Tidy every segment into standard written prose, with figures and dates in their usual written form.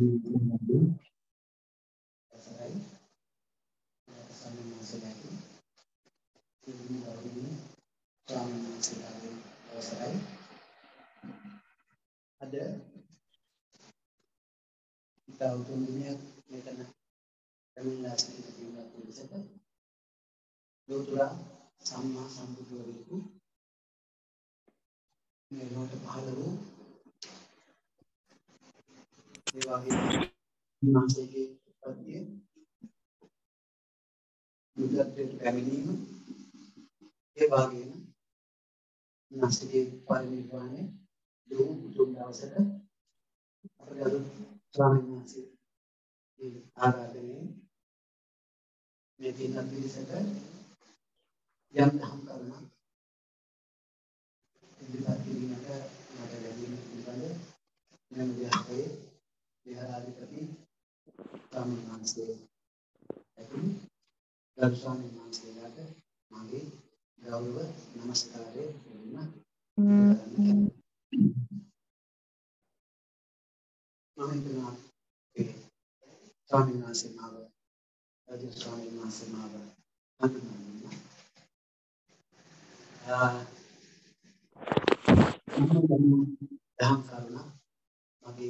ada kita utuhnya metan kami last kita tinggal di sana Dotura sama sampai 2000 memang terpahalu dewasa masih ke dia juga dari kami ini dia bagian masih ke parimiwane dulu belum dewasa apalagi selama masih di आराधने में दिन अभी से कर जब हम करना दिखा के दिन का मजा लेने निकाले मैं मुझे आगे बिहार आदि कभी तामिलनाडु से लेकिन दर्शन मान से जाकर मांगे गौरव नमस्कार बोलना मामितना के तामिलनाडु से मांगे राजू स्वामी मान से मांगे dalam karena bagi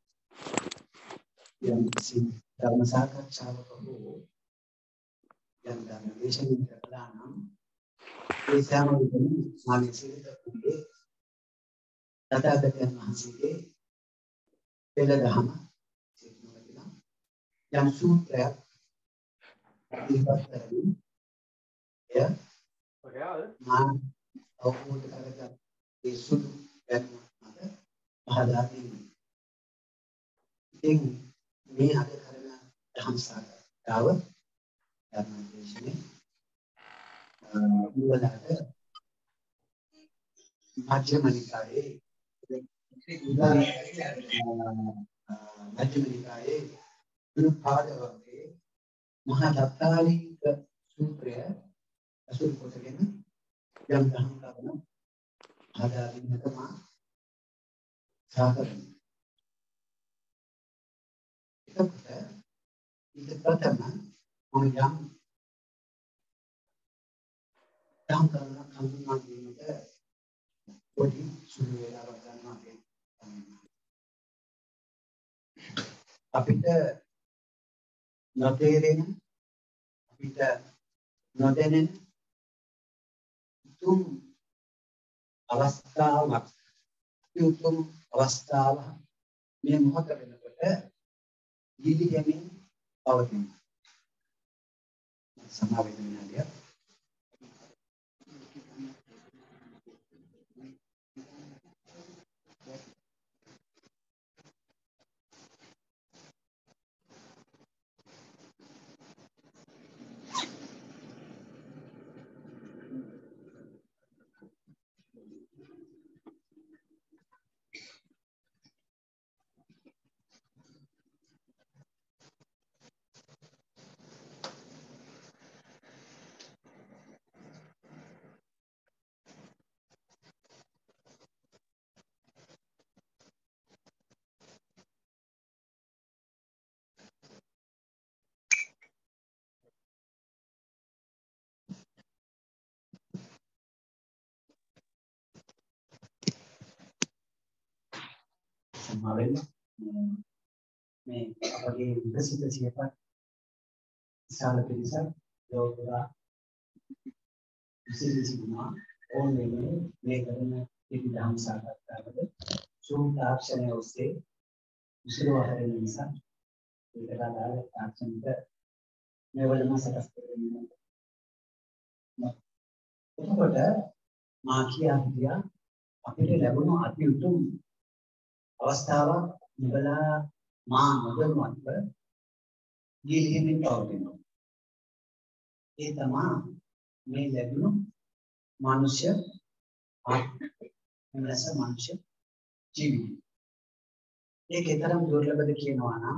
yang dalam masyarakat sahabat Prabowo yang dalam Indonesia yang terkenal desa itu Malaysia terkumpul data yang masih bela dalam yang sudah dibuat ya mana tahu kita isu dan ada ini ada karena dalam sahaja tahu karena di sini mulai ada Madhya Nikaya Madhya Nikaya berpada waktu Mahadattari Sutra Asur Kotakena yang dalam karena ada di negara sahaja itu pertama orang dalam karena kandungan ini bodi sudah ada karena apita noterin apita notenen itu අවස්ථාවක් උතුම් අවස්ථාව මේ මොහොත වෙනකොට දීලි ගැනීම පවතින සමාවෙන්නලිය සමාවෙන්න මේ අපගේ විකසිත සියපත් විශාල පිරිසක් ලෝකලා විශේෂිකුමා ඕනෙ මේ කරන පිළිදහම් සාකච්ඡාවල සූම් තාක්ෂණය ඔස්සේ විසුරුව හැරෙන නිසා ඒකට අදාළ තාක්ෂණික මේවලම සකස් කරගන්න. එතකොට මා කියා අපිට ලැබුණු අති උතුම් අවස්ථාවක් ඉබලා මා නොදන්වත්ව ගිලිහිමින් පවතිනවා. ඒ තමයි මේ ලැබුණු මනුෂ්‍ය ආත්මස මනුෂ්‍ය ජීවිතය. ඒක තරම් දුර්ලභද කියනවා නම්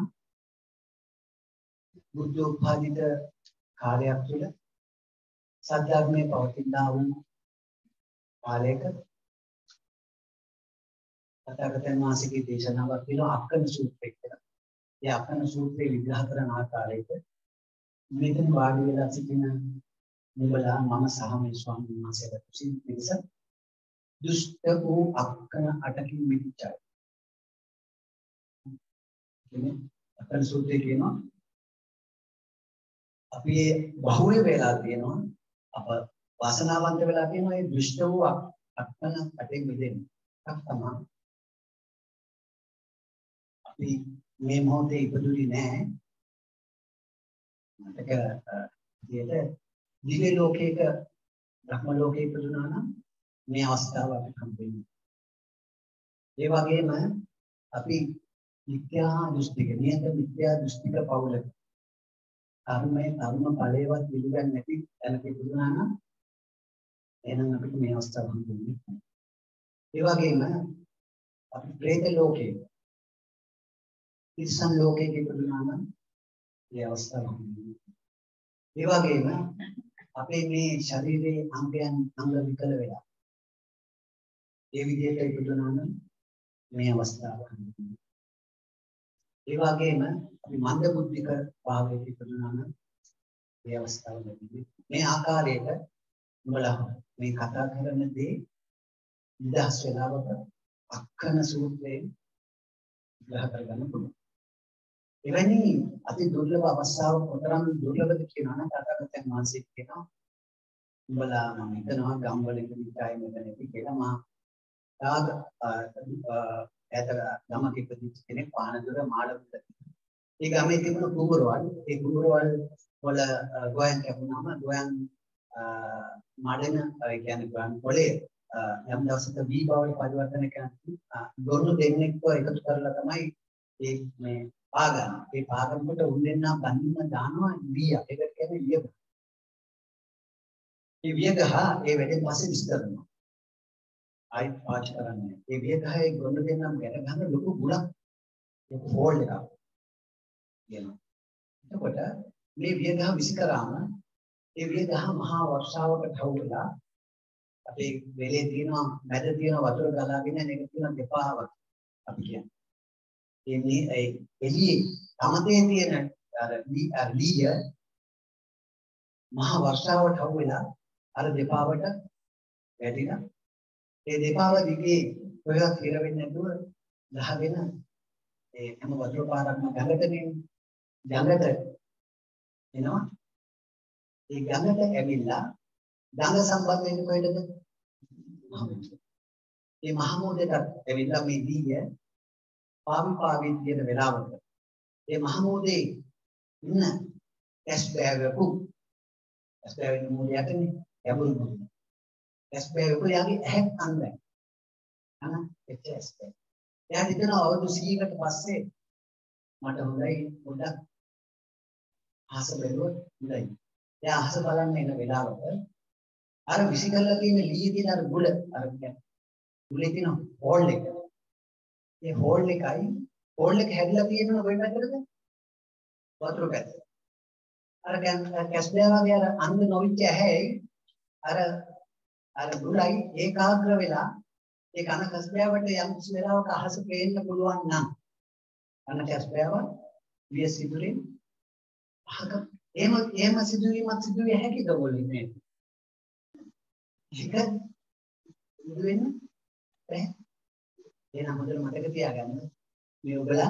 බුද්ධ උපාදිත කාලයක් තුළ සද්ධර්මයේ පවතිනා වූ කාලයක තථාගතයන් වහන්සේගේ දේශනාවක් තියෙනවා අක්කන සූත්‍රය කියලා. ඒ අක්කන සූත්‍රයේ විග්‍රහ කරන ආකාරයට මෙතන වාඩි වෙලා සිටින නුඹලා මම සහ මේ ස්වාමීන් වහන්සේලා කුසින් පිටස දුෂ්ට වූ අක්කන අටකින් මිච්චයි. කියන්නේ අක්කන සූත්‍රයේ කියනවා අපි බහුවේ වෙලා තියෙනවා අප වාසනාවන්ත වෙලා තියෙනවා මේ දුෂ්ට වූ අක්කන අටෙන් මිදෙන්න. ඒක තමයි අපි මේ මොහොතේ ඉපදුනේ නැහැ. මතක විදියට දිව්‍ය ලෝකයක බ්‍රහ්ම ලෝකයක ඉපදුනා නම් මේ අවස්ථාව අපිට හම්බෙන්නේ. ඒ වගේම අපි මිත්‍යා දෘෂ්ටික නියත මිත්‍යා දෘෂ්ටික පවුලක කර්මයේ කර්ම ඵලයවත් පිළිගන්නේ නැති තැනක ඉපදුනා නම් එහෙනම් අපිට මේ අවස්ථාව හම්බෙන්නේ නැහැ. ඒ වගේම අපි പ്രേත ලෝකයේ තිරිසන් ලෝකයක ඉපදුනා නම් මේ අවස්ථාව හම්බෙන්නේ. ඒ වගේම අපේ මේ ශරීරයේ අංගයන් අංග විකල වෙලා ඒ විදිහට ඉපදුනා නම් මේ අවස්ථාව හම්බෙන්නේ. ඒ වගේම අපි මන්ද බුද්ධික භාවයක ඉපදුනා නම් මේ අවස්ථාව ලැබෙන්නේ. මේ ආකාරයට උඹලා මේ කතා කරන දේ නිදහස් වෙලාවක අක්කන සූත්‍රයෙන් විග්‍රහ කරගන්න පුළුවන්. එවැනි අති දුර්ලභ අවස්ථාවක් කොතරම් දුර්ලභද කියනවා නම් තථාගතයන් වහන්සේ කියනවා උඹලා මම හිතනවා ගම්වල ඉඳිටයි මෙතන ඇති කියලා මා තාග ඇතර ගමක ඉපදිච්ච කෙනෙක් පානදුර මාළඹ. ඒ ගමේ තිබුණු කුඹරවල් ඒ කුඹරවල් වල ගෝයන් කැපුණාම ගෝයන් මාඩන ඒ කියන්නේ ගෝයන් පොලේ යම් දවසක වී බවට පරිවර්තන කරනවා. දොරණු දෙන්නෙක්ව එකතු කරලා තමයි මේ පාගන. ඒ පාගනකට උන්දෙන්නා බඳින්න දානවා විය. ඒකට කියන්නේ වියගහ. මේ වියගහ ඒ වැඩේ පස්සේ විස්තර කරනවා. ආයිත් පාච් කරන්නේ. ඒ වියගහේ ගොන්න දෙන්නම් ගැට ගන්න ලොකු ගුණක් ඒක හෝල් එකක්. කියනවා. එතකොට මේ වියගහ විසි කරාම ඒ වියගහ මහා වර්ෂාවකට හවුලා අපේ වෙලේ තියෙනවා මැද තියෙන වතුර ගලාගෙන ඒක තියෙන දෙපාවක් අපි කියන්නේ. මේ එළියේ තමතේ තියෙන අර ලීය මහා වර්ෂාවට හවුලා අර දෙපාවට වැටිලා ඒ දෙපාව දිගේ කොහෙවත් හිර වෙන්නේ නැතුව ගහගෙන ඒ හැම වතුර පාරක්ම ගඟටනේ ගඟට එනවා. ඒ ගඟට ඇවිල්ලා ගඟ සම්බන්ධ වෙන්නේ කොහෙටද? මහමුදට. මේ මහමුදට ඇවිල්ලා මේ දීය පාවි කියන වෙලාවට මේ මහමුදේ ඉන්න ඇස්බෑවකු ඇස්බෑවෙන මුදේ යටනේ යබුරු මුද. ඇස්බෑවකු යාගේ ඇහක් අන්දයි. ඇස්බෑව. එයා හිතනවා අවුරුදු 100කට පස්සේ මට හොඳයි පොඩ්ඩක් ආස බැලුවොත් හොඳයි. එයා ආස බලන්න එන වෙලාවට අර විසි කරලා තියෙන ලී තියෙන අර ගුල අර කියන්නේ ගුලේ තියෙන හෝල් එක. ඒ හෝල් එක හැදිලා තියෙනවා කොයි පැත්තටද? වතුර පැත්ත. අර කැස්බෑවාගේ අර අන්ධ නොවිච්ච ඇහැයි අර ගුලයි ඒකාග්‍ර වෙලා ඒ කන කැස්බෑවට යම් කිසි වෙලාවක අහස පේන්න පුළුවන් නම් කන කැස්බෑව විය සිදුරින් අහක එහෙම සිදුවීමක් සිදුවිය හැකිද બોලන්නේ? ඒක සිදු වෙන්නේ නැහැ. එහෙනම් හොඳට මතක තියාගන්න මේ ඔබලා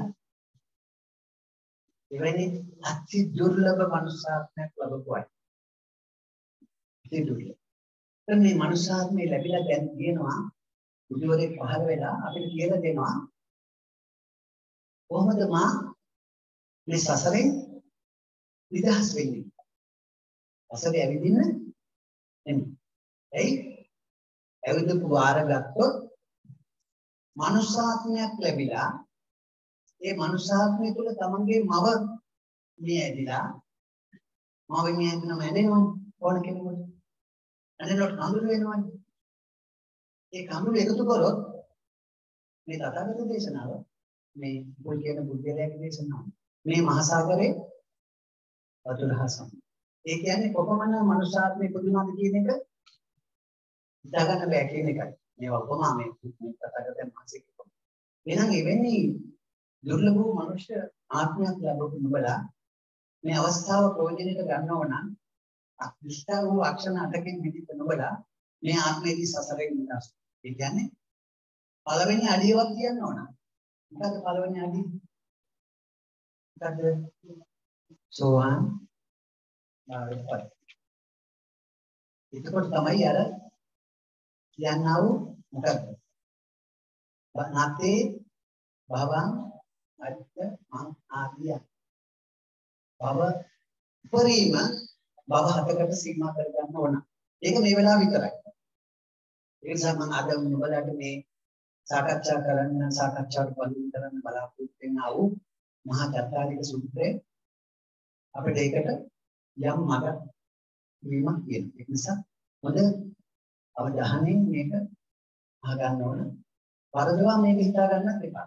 එවැනි අති දුර්ලභ මනුෂ්‍යාත්මයක් ලැබපු අය. අති දුර්ලභ. මේ මනුෂ්‍යාත්මය ලැබිලා දැන් තියෙනවා බුදුවරේ පහළ වෙලා අපිට කියලා දෙනවා කොහොමද මා මේ සසරෙන් නිදහස් වෙන්නේ? සසරේ ඇවිදින්න එන්නේ. එයි ඇවිදපු වාර ගත්තොත් මනුෂ්‍යාත්මයක් ලැබිලා ඒ මනුෂ්‍යාත්මය තුළ තමන්ගේ මව මේ ඇදිලා මව මේ ඇදිනම ඇදෙනවනේ ඕන කෙනෙකුට. ඇදෙනකොට කඳුළු වෙනවනේ. ඒ කඳුළු එකතු කරොත් මේ තථාගත දේශනාව මේ මුල් කියන බුද්ධයාගේ දේශනාව මේ මහසાગරේ වතුර හසම්. ඒ කියන්නේ කොපමණ මනුෂ්‍යාත්මය පුදුමාද කියන එක හිතාගන්න බෑ කියන එකයි. මේවා උපමා මේ තථාගතයන් වහන්සේ කියනවා. එහෙනම් එවැනි දුර්ලභ වූ මනුෂ්‍ය ආත්මයක් ලැබපු නුඹලා මේ අවස්ථාව ප්‍රයෝජනෙට ගන්නව නම් දුෂ්ට වූ අක්ෂණ 8කින් විදිත නුඹලා මේ ආත්මයේදී සසරේ නිදහස්. ඒ කියන්නේ පළවෙනි අඩියවත් කියන්න ඕන. මොකද පළවෙනි අඩිය? මොකද සෝවාන් මාර්ගඵල. එතකොට තමයි අර කියන්නා වූ මොකද? නැතේ භවං අත්ත මං ආදිය. භව උපරිම භව හතකට සීමා කර ගන්න ඕන. ඒක මේ වෙලාව විතරයි. ඒ නිසා මම අද ඔයාලට මේ සාකච්ඡා සාකච්ඡාවට බලමින් කරන්න බලාපොරොත්තු වෙනා වූ මහා චත්තාරික සූත්‍රය අපිට ඒකට යම් මඟ වීමක් තියෙනවා. ඒ නිසා හොඳ අවධානයෙන් මේක අහගන්න ඕන. වරදවා මේක හිතා ගන්නත් එපා.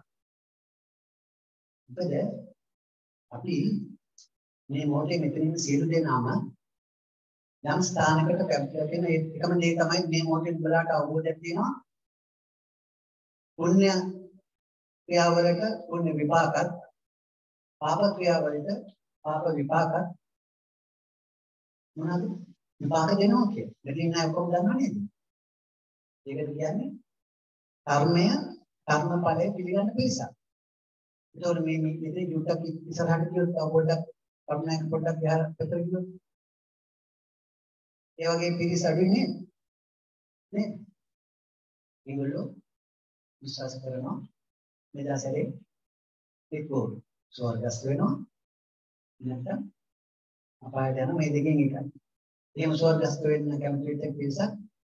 මොකද අපි මේ මොහොතේ මෙතනින් සියලු දෙනාම යම් ස්ථානයකට කැපිලා තියෙන එකම දේ තමයි මේ මොහොතේ උඹලාට අවබෝධයක් තියෙනවා. පුණ්‍ය ක්‍රියාවලට පුණ්‍ය විපාකත් පාප ක්‍රියාවලට පාප විපාකත් මොනවාද විපාක දෙනවා කියන්නේ. දෙකින් නෑ ඔක්කොම දන්නව නේද? ඒකද කියන්නේ කර්මය කර්මඵලය පිළිගන්න පිළිසක්. ඒතකොට මේ මෙතන යුක්තක් ඉස්සරහට ගියොත් පොඩ්ඩක් කර්මයක පොඩ්ඩක් යහර පෙතර ගියොත් ඒ වගේ පිළිස අඩුයි නේද? ඒගොල්ලෝ විශ්වාස කරනවා මේ දසරේ එක්කෝ ස්වර්ගස්ත වෙනවා නැත්නම් අපායට යන මේ දෙකෙන් එකයි. එහෙම ස්වර්ගස්ත වෙන්න කැමති වෙච්ච පිරිසක්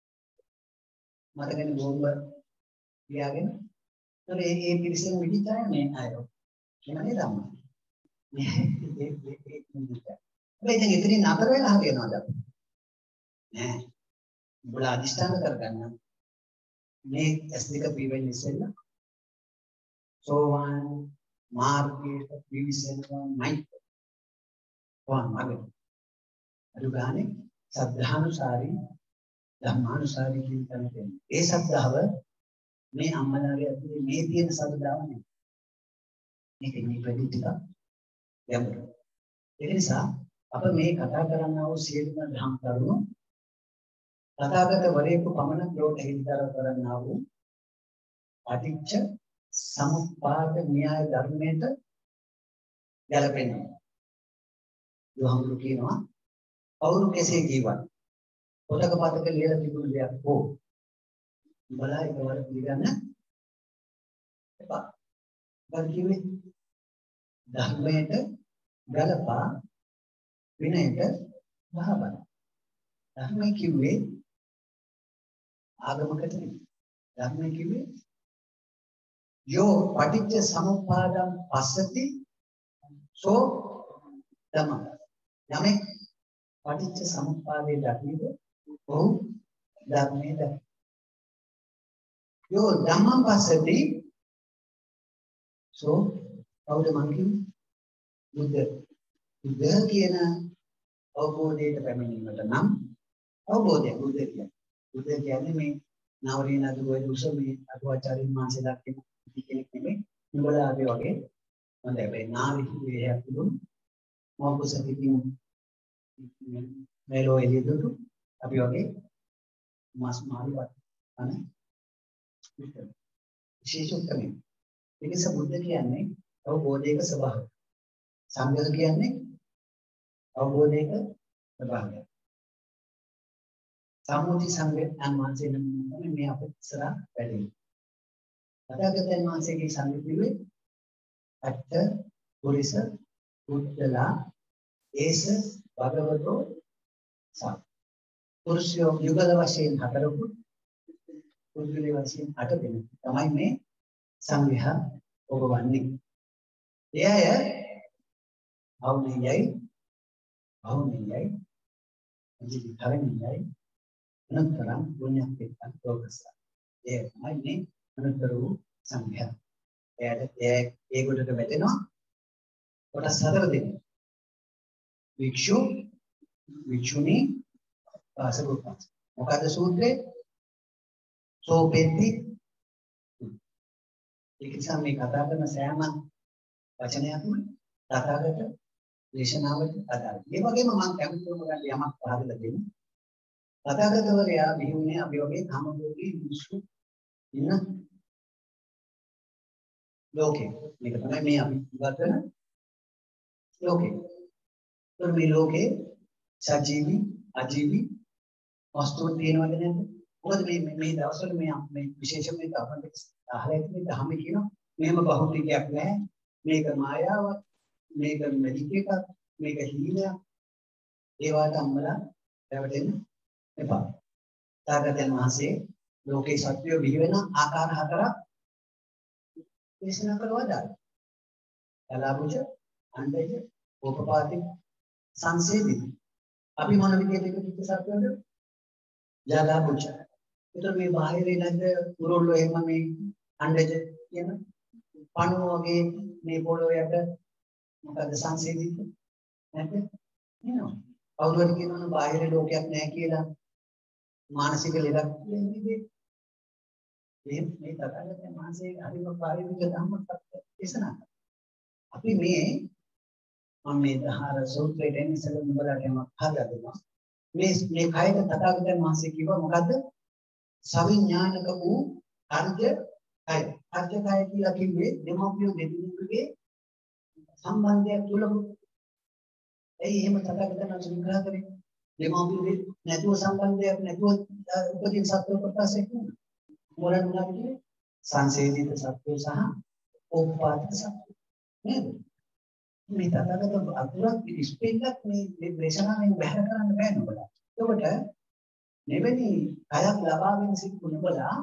මතකනේ බෝම්බ තියාගෙන ඒ පිරිසෙන් විදිහට මේ අයෝ එනනේ තමයි. මේ විදිහට. හැබැයි දැන් එතනින් නතර වෙලා හරියනවද අපි? නෑ. උඹලා අදිෂ්ඨාන කරගන්න. මේ S2 පිවෙන්නේ ඉස්සෙල්ලා සෝවාන් මාර්ගයට පිවිසෙනවා නයි. සෝවාන් මාර්ගය. අද ගානේ සද්ධානුසාරී ධම්මානුසාරී කියන තැනට එන්නේ. ඒ සද්ධාව මේ අම්මලාගේ ඇතුලේ මේ තියෙන සද්ධාව නෙවෙයි. මේක මේ ප්‍රතිටික යමුද. ඒ නිසා අප මේ කතා කරන්නා වූ සියලුම ධම් කරුණු තථාගත වරේක පමණ ප්‍රෝට හිතර කරන්නා වූ අටිච්ච සමුප්පාද න්‍යාය ධර්මයට ගැලපෙනවා. යොහුරු කියනවා කවුරු කෙසේ ජීවත් පොතක පතක ලියලා තිබුණු දෙයක් හෝ උඹලා එකවර පිළිගන්න එපා. මොකද කිව්වේ? ධර්මයට ගලපා විනයට බහබල. ධර්මයේ කිව්වේ ආගමකට නෙවෙයි. ධර්මයේ කිව්වේ යෝ පටිච්ච සමුප්පාදං පස්සති සෝ ධම්ම. යමෙක් පටිච්ච සමුප්පාදේ දකිද ඔහු ධර්මයේ දකි. යෝ ධම්මං පස්සති සෝ කවුද මං කියන්නේ? බුද්ධ කියන අවබෝධයට පැමිණීමට නම් අවබෝධය බුද්ධ කියන්නේ මේ නවරීන අදුවේ දුස මේ අටුවාචාරින් මාසෙලා කියන කෙනෙක් නෙමෙයි. උඹලා අපි වගේ හොඳයි මේ නාවි විහයක් තිබුණු මොකසකින් මේලෝ එළියදුතු අපි වගේ මාස් මාරිවත් අනේ විශේෂ උත්තරයි. ඒ නිසා බුද්ධ කියන්නේ අවබෝධයක ස්වභාවය. සංඝ කියන්නේ අවබෝධයක ස්වභාවය. සම්මුති සංඝයන් වහන්සේ නම් මේ අපිට ඉස්සරහ වැඩි. තථාගතයන් වහන්සේගේ සංගීතයේ අට පුරිස පුත්තලා ඒස භගවතෝ සා. පුරුෂයෝ යුගල වශයෙන් හතරකුත් පුද්ගලයන් වශයෙන් 8 දෙනෙක් තමයි මේ සංඝයා ඔබ වන්නේ. එයය භෞතිකයි ජීවිතයයි අනන්තරම් පුණ්‍යක් එක්ක ලෝකස. ඒ තමයි මේ අනන්තර වූ සංඝයා. ඒ කොටට වැටෙනවා කොටස් 4 දෙනෙක්. වික්ෂු වික්ෂුණී පාසකුප්ප. මොකද සූත්‍රේ සෝපෙති. ඒක නිසා මේ කතා කරන සෑම වචනයක්ම තථාගත දේශනාවට අදාළයි. ඒ වගේම මම කැමතිවම ගන්න යමක් පහදලා දෙන්න. තථාගතවරයා බිහිවුනේ අපි වගේ කාමභෝගී මිනිස්සු ඉන්න ලෝකේ. මේක තමයි මේ අපි ඉවත් වෙන ලෝකේ. මේ ලෝකේ සජීවී අජීවී වස්තුන් තියෙනවද නැද්ද? මොකද මේ දවස්වල මේ විශේෂම මේ අපිට අහලා ඉන්නේ ධර්ම කියනවා. මෙහෙම බහුතිකයක් නැහැ. මේක මායාවක්. මේක මැජික් එකක්. මේක හීනයක්. ඒවට අම්මලා රැවටෙන්න එපා. තාගතයන් වහන්සේ ලෝකේ සත්‍යය බිහි වෙන ආකාර හතරක් දේශනා කරනවා දාන්න. කලාබුජ, අණ්ඩජ, ඕපපාතික, සංසේදිත. අපි මොන විදිහට කිව්ද සත්‍යවල? ජලාබුජ. ඒතර මේ බාහිරේ නැද්ද උරුල්ලෝ එහෙම මේ අණ්ඩජ කියන පණුව වගේ මේ පොළොව යට මොකද සංසේදිත නැද්ද? නේද? කවුරුහරි කියනවා බාහිර ලෝකයක් නැහැ කියලා මානසික ලෙඩක් නෙමෙයි. මේ තථාගතයන් වහන්සේ හරිම ප්‍රායෝගික ධර්මයක් දේශනා කරා. අපි මේ දහාර සූත්‍රයේ එන ඉස්සෙල්ලා නුඹලාට යමක් හදලා දෙනවා. මේ කයක තථාගතයන් වහන්සේ කිව්වා මොකද්ද? සවිඥානික වූ අර්ධ කය. අර්ධ කය කියලා කිව්වේ දෙමව්පිය දෙදෙනෙකුගේ සම්බන්ධය තුලම. ඒ එහෙම තථාගතයන් වහන්සේ විග්‍රහ කරේ. දෙමව්පිය නැතුව සම්බන්ධයක් නැතුව උපදින සත්ව ප්‍රකාශයක් නෙවෙයි. මොරණ මොනවද? සංසේදිත සත්ව සහ ඕපපාතික සත්ව. නේද? මේ තථාගත අතුරක් ඉස්පෙන්නක් මේ දේශනාවෙන් බැහැර කරන්න බෑ නුඹලා. ඒකට මෙවැනි කයක් ලබාගෙන සිටු නුඹලා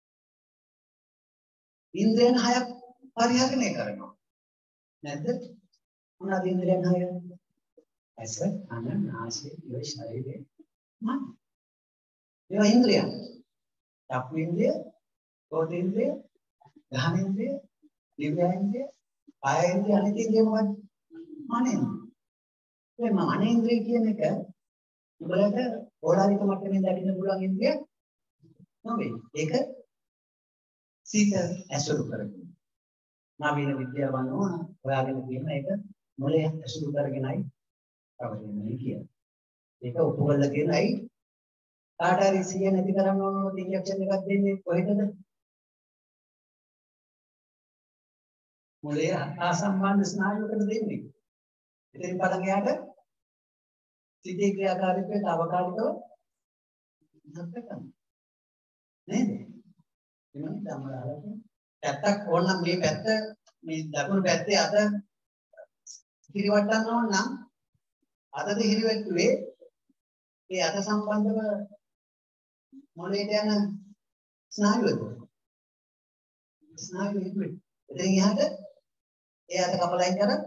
ඉන්ද්‍රයන් හයක් පරිහරණය කරනවා. නැද්ද? මොනවාද ඉන්ද්‍රයන් හය? ඇස, කන, නාසය, දිව, ශරීරය, මන. ඒවා ඉන්ද්‍රයන්. චක්ඛු ඉන්ද්‍රය, සෝත ඉන්ද්‍රය, ගහන ඉන්ද්‍රය, දිව්‍ය ඉන්ද්‍රය, කාය ඉන්ද්‍රය, අනිත් ඉන්ද්‍රය මොකක්ද? මනේන්ද්‍රය. මේ මනේන්ද්‍රය කියන එක උඹලට ඕලාරික මට්ටමින් දකින්න පුළුවන් ඉන්ද්‍රිය නෙවෙයි. ඒක සීත ඇසුරු කරගෙන. නවීන විද්‍යාව අනුව හොයාගෙන තියෙන එක මොලේ ඇසුරු කරගෙනයි පවතින්නේ කියන්නේ. ඒක උපවල කියනයි කාට හරි සිය නැති කරන්න ඕනොත් ඉන්ජෙක්ෂන් එකක් දෙන්නේ කොහෙටද? මොලේ අසම්බන්ධ ස්නායුවකට දෙන්නේ. ඉතින් පටන් ගියාට සිතේ ක්‍රියාකාරීත්වය తాවකාලිකව නැත්ත කරනවා. නේද? එමණි තමයි පැත්තක් ඕනනම් මේ පැත්ත මේ දකුණු පැත්තේ අත හිරිවට්ටන්න ඕන නම් අතද හිරිවැට්ටුවේ මේ අත සම්බන්ධව මොළයට යන ස්නායුවද? ස්නායුව හිරිවෙ. එතෙන් එහාට ඒ අත කපලයින් කර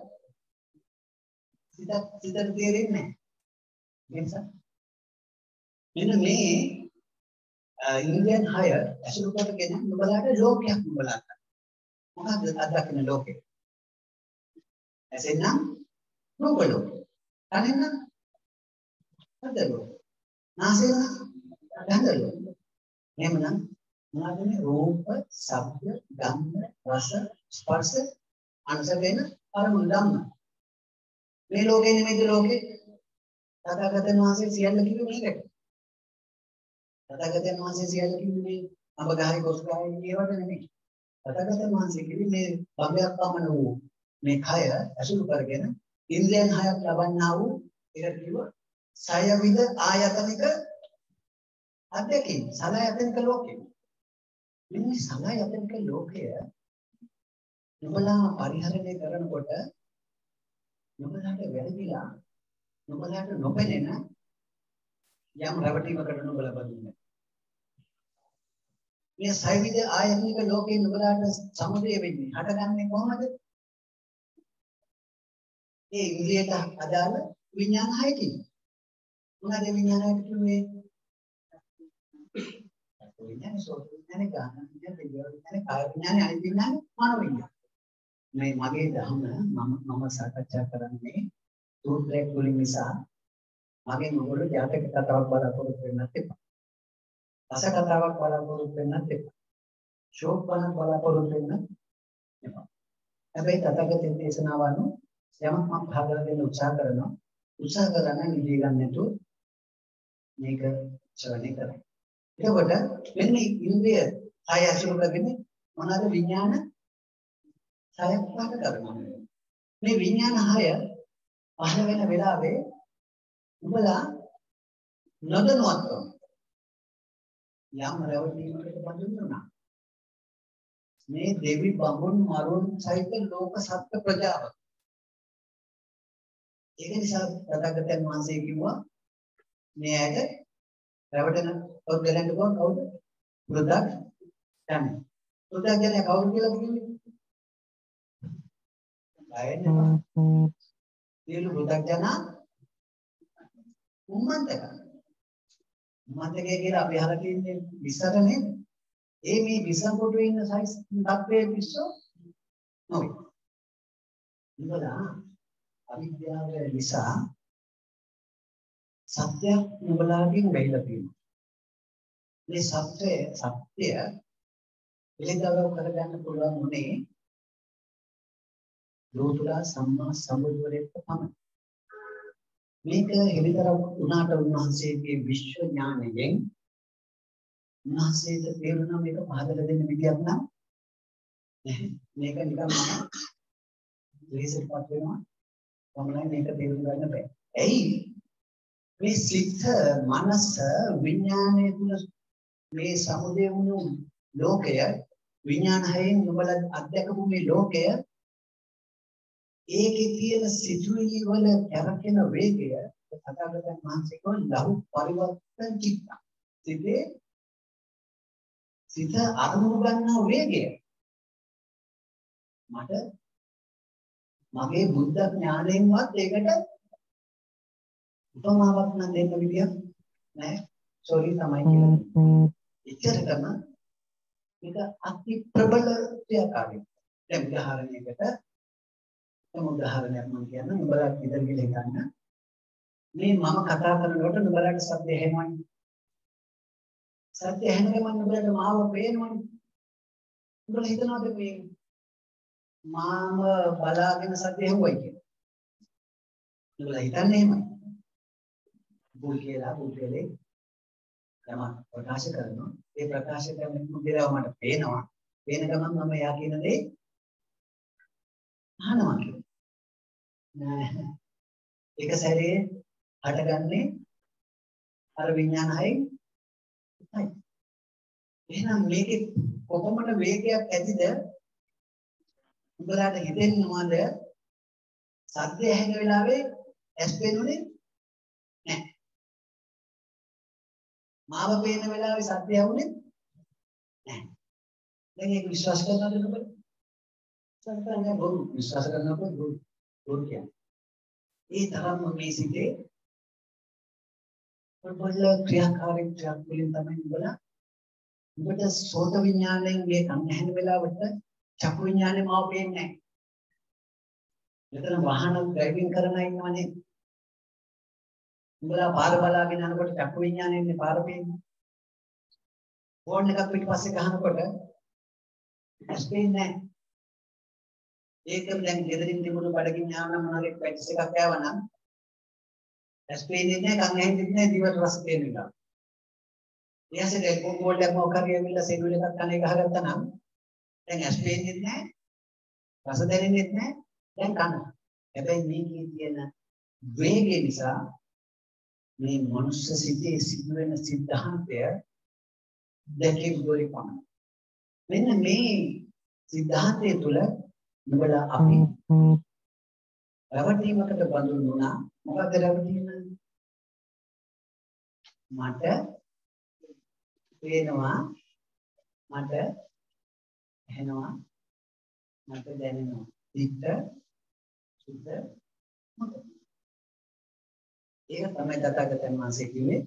සිතට තේරෙන්නේ නැහැ. නිසා මෙන්න මේ ඉන්දියන් 6 ඇසුරු කරගෙන නුඹලාට ලෝකයක් නුඹලාට මොකද්ද අදකින්න ලෝකේ? ඇසෙන්නම් රූප ලෝකේ. කනෙන්නම් හද ලෝකේ. නාසයෙන් ගන්ධ ලෝකේ. එහෙමනම් මොනවද මේ රූප, ශබ්ද, ගන්ධ, රස, ස්පර්ශ අනුසගෙන අරමුණු ධම්ම. මේ ලෝකේ නෙමෙයි ලෝකේ. තථාගතයන් වහන්සේ සියල්ල කිව්වේ මේකට. තථාගතයන් වහන්සේ සියල්ල කිව්වේ අඹ ගහේ කොස් ගහේ කියවට නෙමෙයි. තථාගතයන් වහන්සේ කිව්වේ මේ භවයක් පමණ වූ මේ කය අසුරු කරගෙන ඉන්ද්‍රියන් හයක් ලබන්නා වූ ඒකට කිව්ව සයවිද ආයතනික අධ්‍යක්ෂ සලආයතනික ලෝකය. මේ සලආයතනික ලෝකය නුඹලා පරිහරණය කරනකොට නුඹලාට වැරදිලා නුඹලාට නොපෙනෙන යම් රැවටීමකට නුඹලා බඳින්නේ. මේ සයවිද ආයතනික ලෝකේ නුඹලාට සමුදය වෙන්නේ හටගන්නේ කොහොමද? ඒ ඉන්ද්‍රියට අදාළ විඥාන හයකින්. මොනවාද විඥාන හය කියන්නේ? විඥාන සෝත විඥාන ගාන විඥාන විඥාන කාය විඥාන අනිත් විඥාන මනෝ විඥාන. මේ මගේ ධර්ම මම සාකච්ඡා කරන්නේ සූත්‍රයක් වලින් නිසා මගේ මොකද ජාතක කතාවක් බලාපොරොත්තු වෙන්නත් එපා. රස කතාවක් බලාපොරොත්තු වෙන්නත් එපා. ශෝක බලක් බලාපොරොත්තු වෙන්නත් එපා. හැබැයි තථාගතයන් දේශනාව අනුව යමක් මම පහදලා දෙන්න උත්සාහ කරනවා. උත්සාහ කරන්න නිදි ගන්න නැතුව මේක ශ්‍රවණය කරන්න. එතකොට මෙන්න ඉන්ද්‍රිය ආය අසුර කරගෙන මොනවාද විඥාන 6ක් පහල කරනවා. මේ විඥාන 6 පහල වෙන වෙලාවේ උඹලා නොදැනුවත්වම යම් රැවටීමකට බඳුන් වුණා. මේ දෙවි බඹුන් මරුන් සහිත ලෝක සත්ත්ව ප්‍රජාව. ඒක නිසා තථාගතයන් වහන්සේ කිව්වා මේ ඇයට රැවටෙන ඔර්ගලන්ට කවුද? වෘද්ධක් යන්නේ. වෘද්ධක් කියන්නේ කවුද කියලා කිව්වේ? අයනේ. සියලු වෘද්ධක් ජනා උම්මන්තක. උම්මන්තකේ කියලා අපි අහලා තියෙන්නේ විසර නේද? ඒ මේ විසර කොටුවේ ඉන්න සයිස් තත්ත්වයේ පිස්සෝ නොවේ. ඉවලා අවිද්‍යාව නිසා සත්‍ය නුඹලාගෙන් වෙයිලා තියෙනවා. මේ සත්‍ය පිළිගව කරගන්න පුළුවන් උනේ ලෝතුරා සම්මා සම්බුදුරෙක්ට පමණයි. මේක හිමිතර උනාට උන්වහන්සේගේ විශ්ව ඥානයෙන් උන්වහන්සේට තේරුණා මේක පහදලා දෙන්න විදියක් නම් මේක නිකන් ලේසියට වෙනවා. කොහොමද මේක තේරුම් ගන්න බෑ. ඇයි? මේ සිත මනස විඥානය තුල මේ සමුදය වුණු ලෝකය විඥාන හයෙන් නුඹලා අධ්‍යක්ෂකපු මේ ලෝකය ඒකේ තියෙන සිතුවිලි වල කැරකෙන වේගය තථාගතයන් වහන්සේ කෝ ලහු පරිවර්තන චිත්ත. සිත අරමුණු ගන්නා වේගය මට මගේ බුද්ධ ඥාණයෙන්වත් ඒකට උපමාවක් නම් දෙන්න විදියක් නෑ. සෝරි තමයි කියලා. එච්චරටම මේක අති ප්‍රබල ක්‍රියාකාරී. දැන් උදාහරණයක් මම කියන්න උඹලා ඉතින් ගිහලා ගන්න. මේ මම කතා කරනකොට උඹලාට ශබ්ද ඇහෙනවනේ. ශබ්ද ඇහෙනකම උඹලාට මාව පේනවනේ. උඹලා හිතනවාද මේ මාම බලාගෙන ශබ්ද ඇහුවයි කියලා? උඹලා හිතන්නේ එහෙමයි. බුල් කියලා බුල්ලේ යම ප්‍රකාශ කරනවා. ඒ ප්‍රකාශ කරන මුදේව මට පේනවා. පේන ගමන් මම යා කියන දේ අහනවා කියලා. ඒක සැරේ හටගන්නේ අර විඥාන හයෙන් තමයි. එහෙනම් මේකේ කොපමණ වේගයක් ඇතිද? උඹලාට හිතෙන්නවද සද්ද ඇහෙන වෙලාවේ ඇස් පේනුනේ නැහැ. මාව පේන වෙලාවේ සද්ද ඇහුනේ නැහැ. දැන් ඒක විශ්වාස කරනවද ඔබ? සත්‍යන්නේ බොරු විශ්වාස කරනකොට බොරු කියන්නේ. ඒ තරම්ම මේ සිටේ ප්‍රබල ක්‍රියාකාරීත්වයක් වලින් තමයි උඹලා උඹට සෝත විඥාණයෙන් මේ කන් ඇහෙන වෙලාවට චක්කු විඥානේ මාව පේන්නේ නැහැ. මෙතන වාහන ඩ්‍රයිවිං කරන ඉන්නවනේ. උඹලා පාර බලාගෙන යනකොට චක්කු විඥානේ ඉන්නේ පාර පේන්නේ. ෆෝන් එකක් පිටිපස්සේ ගහනකොට ඇස් පේන්නේ නැහැ. ඒකම දැන් ගෙදරින් තිබුණු බඩගින්න ආවනම් මොනවාරි පැටිස් එකක් ආවනම් ඇස් පේන්නේ නැහැ, කන් ඇහෙන්නේ නැහැ, දිවට රස පේන්නේ නැහැ. ඊයසේ ටෙලිෆෝන් කෝල් එකක් මොකක් හරි ඇවිල්ලා සෙඩියුල් එකක් කනේ ගහගත්තා නම් දැන් ඇස් පේන්නේ නැහැ, රස දැනෙන්නේ නැහැ, දැන් කන. හැබැයි මේකේ තියෙන වේගය නිසා මේ මනුෂ්‍ය සිතේ සිදුවෙන සිද්ධාන්තය දැකේ ගොරි පමණයි. මෙන්න මේ සිද්ධාන්තය තුළ නුඹලා අපි රැවටීමකට බඳුන් වුණා. මොකද රැවටීම? මට පේනවා, මට ඇහෙනවා, මට දැනෙනවා. සිත සුද්ධ මොකද? ඒක තමයි තථාගතයන් වහන්සේ කිව්වේ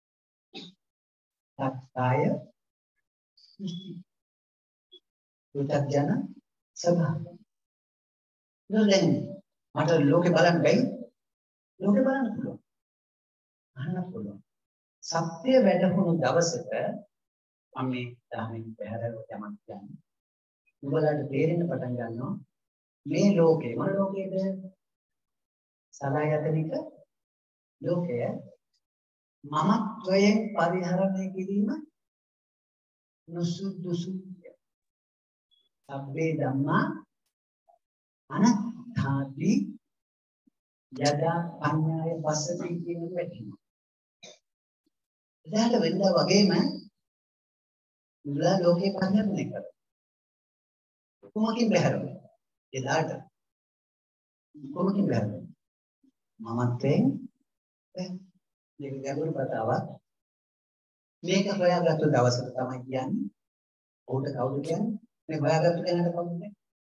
සත්‍යය පුතඥ ස්වභාවය. දැන් මට ලෝකේ බලන්න බැයි. ලෝකේ බලන්න පුළුවන්. අහන්න පුළුවන්. සත්‍ය වැටහුණු දවසක මම මේ ධර්මයෙන් පැහැරව යමක් කියන්නේ. උඹලාට තේරෙන්න පටන් ගන්නවා මේ ලෝකේ මොන ලෝකේද? සලආයතනික ලෝකය මමත්වයෙන් පරිහරණය කිරීම නුසුදුසුය. සබ්බේ ධම්මා අනත්ථාති යදා පඤ්ඤාය පස්සති කියන එක වැටෙනවා. එදාට වෙනදා වගේම මුලා ලෝකේ පරිහරණය කරනවා. කොහොමකින් බැහැරද? එදාට කොහොමකින් බැහැරද? මමත්වයෙන් මේක ගැඹුරු කතාවක්. මේක හොයාගත්තු දවසට තමයි කියන්නේ. ඔහුට කවුද කියන්නේ? මේ හොයාගත්තු කෙනාට කවුද?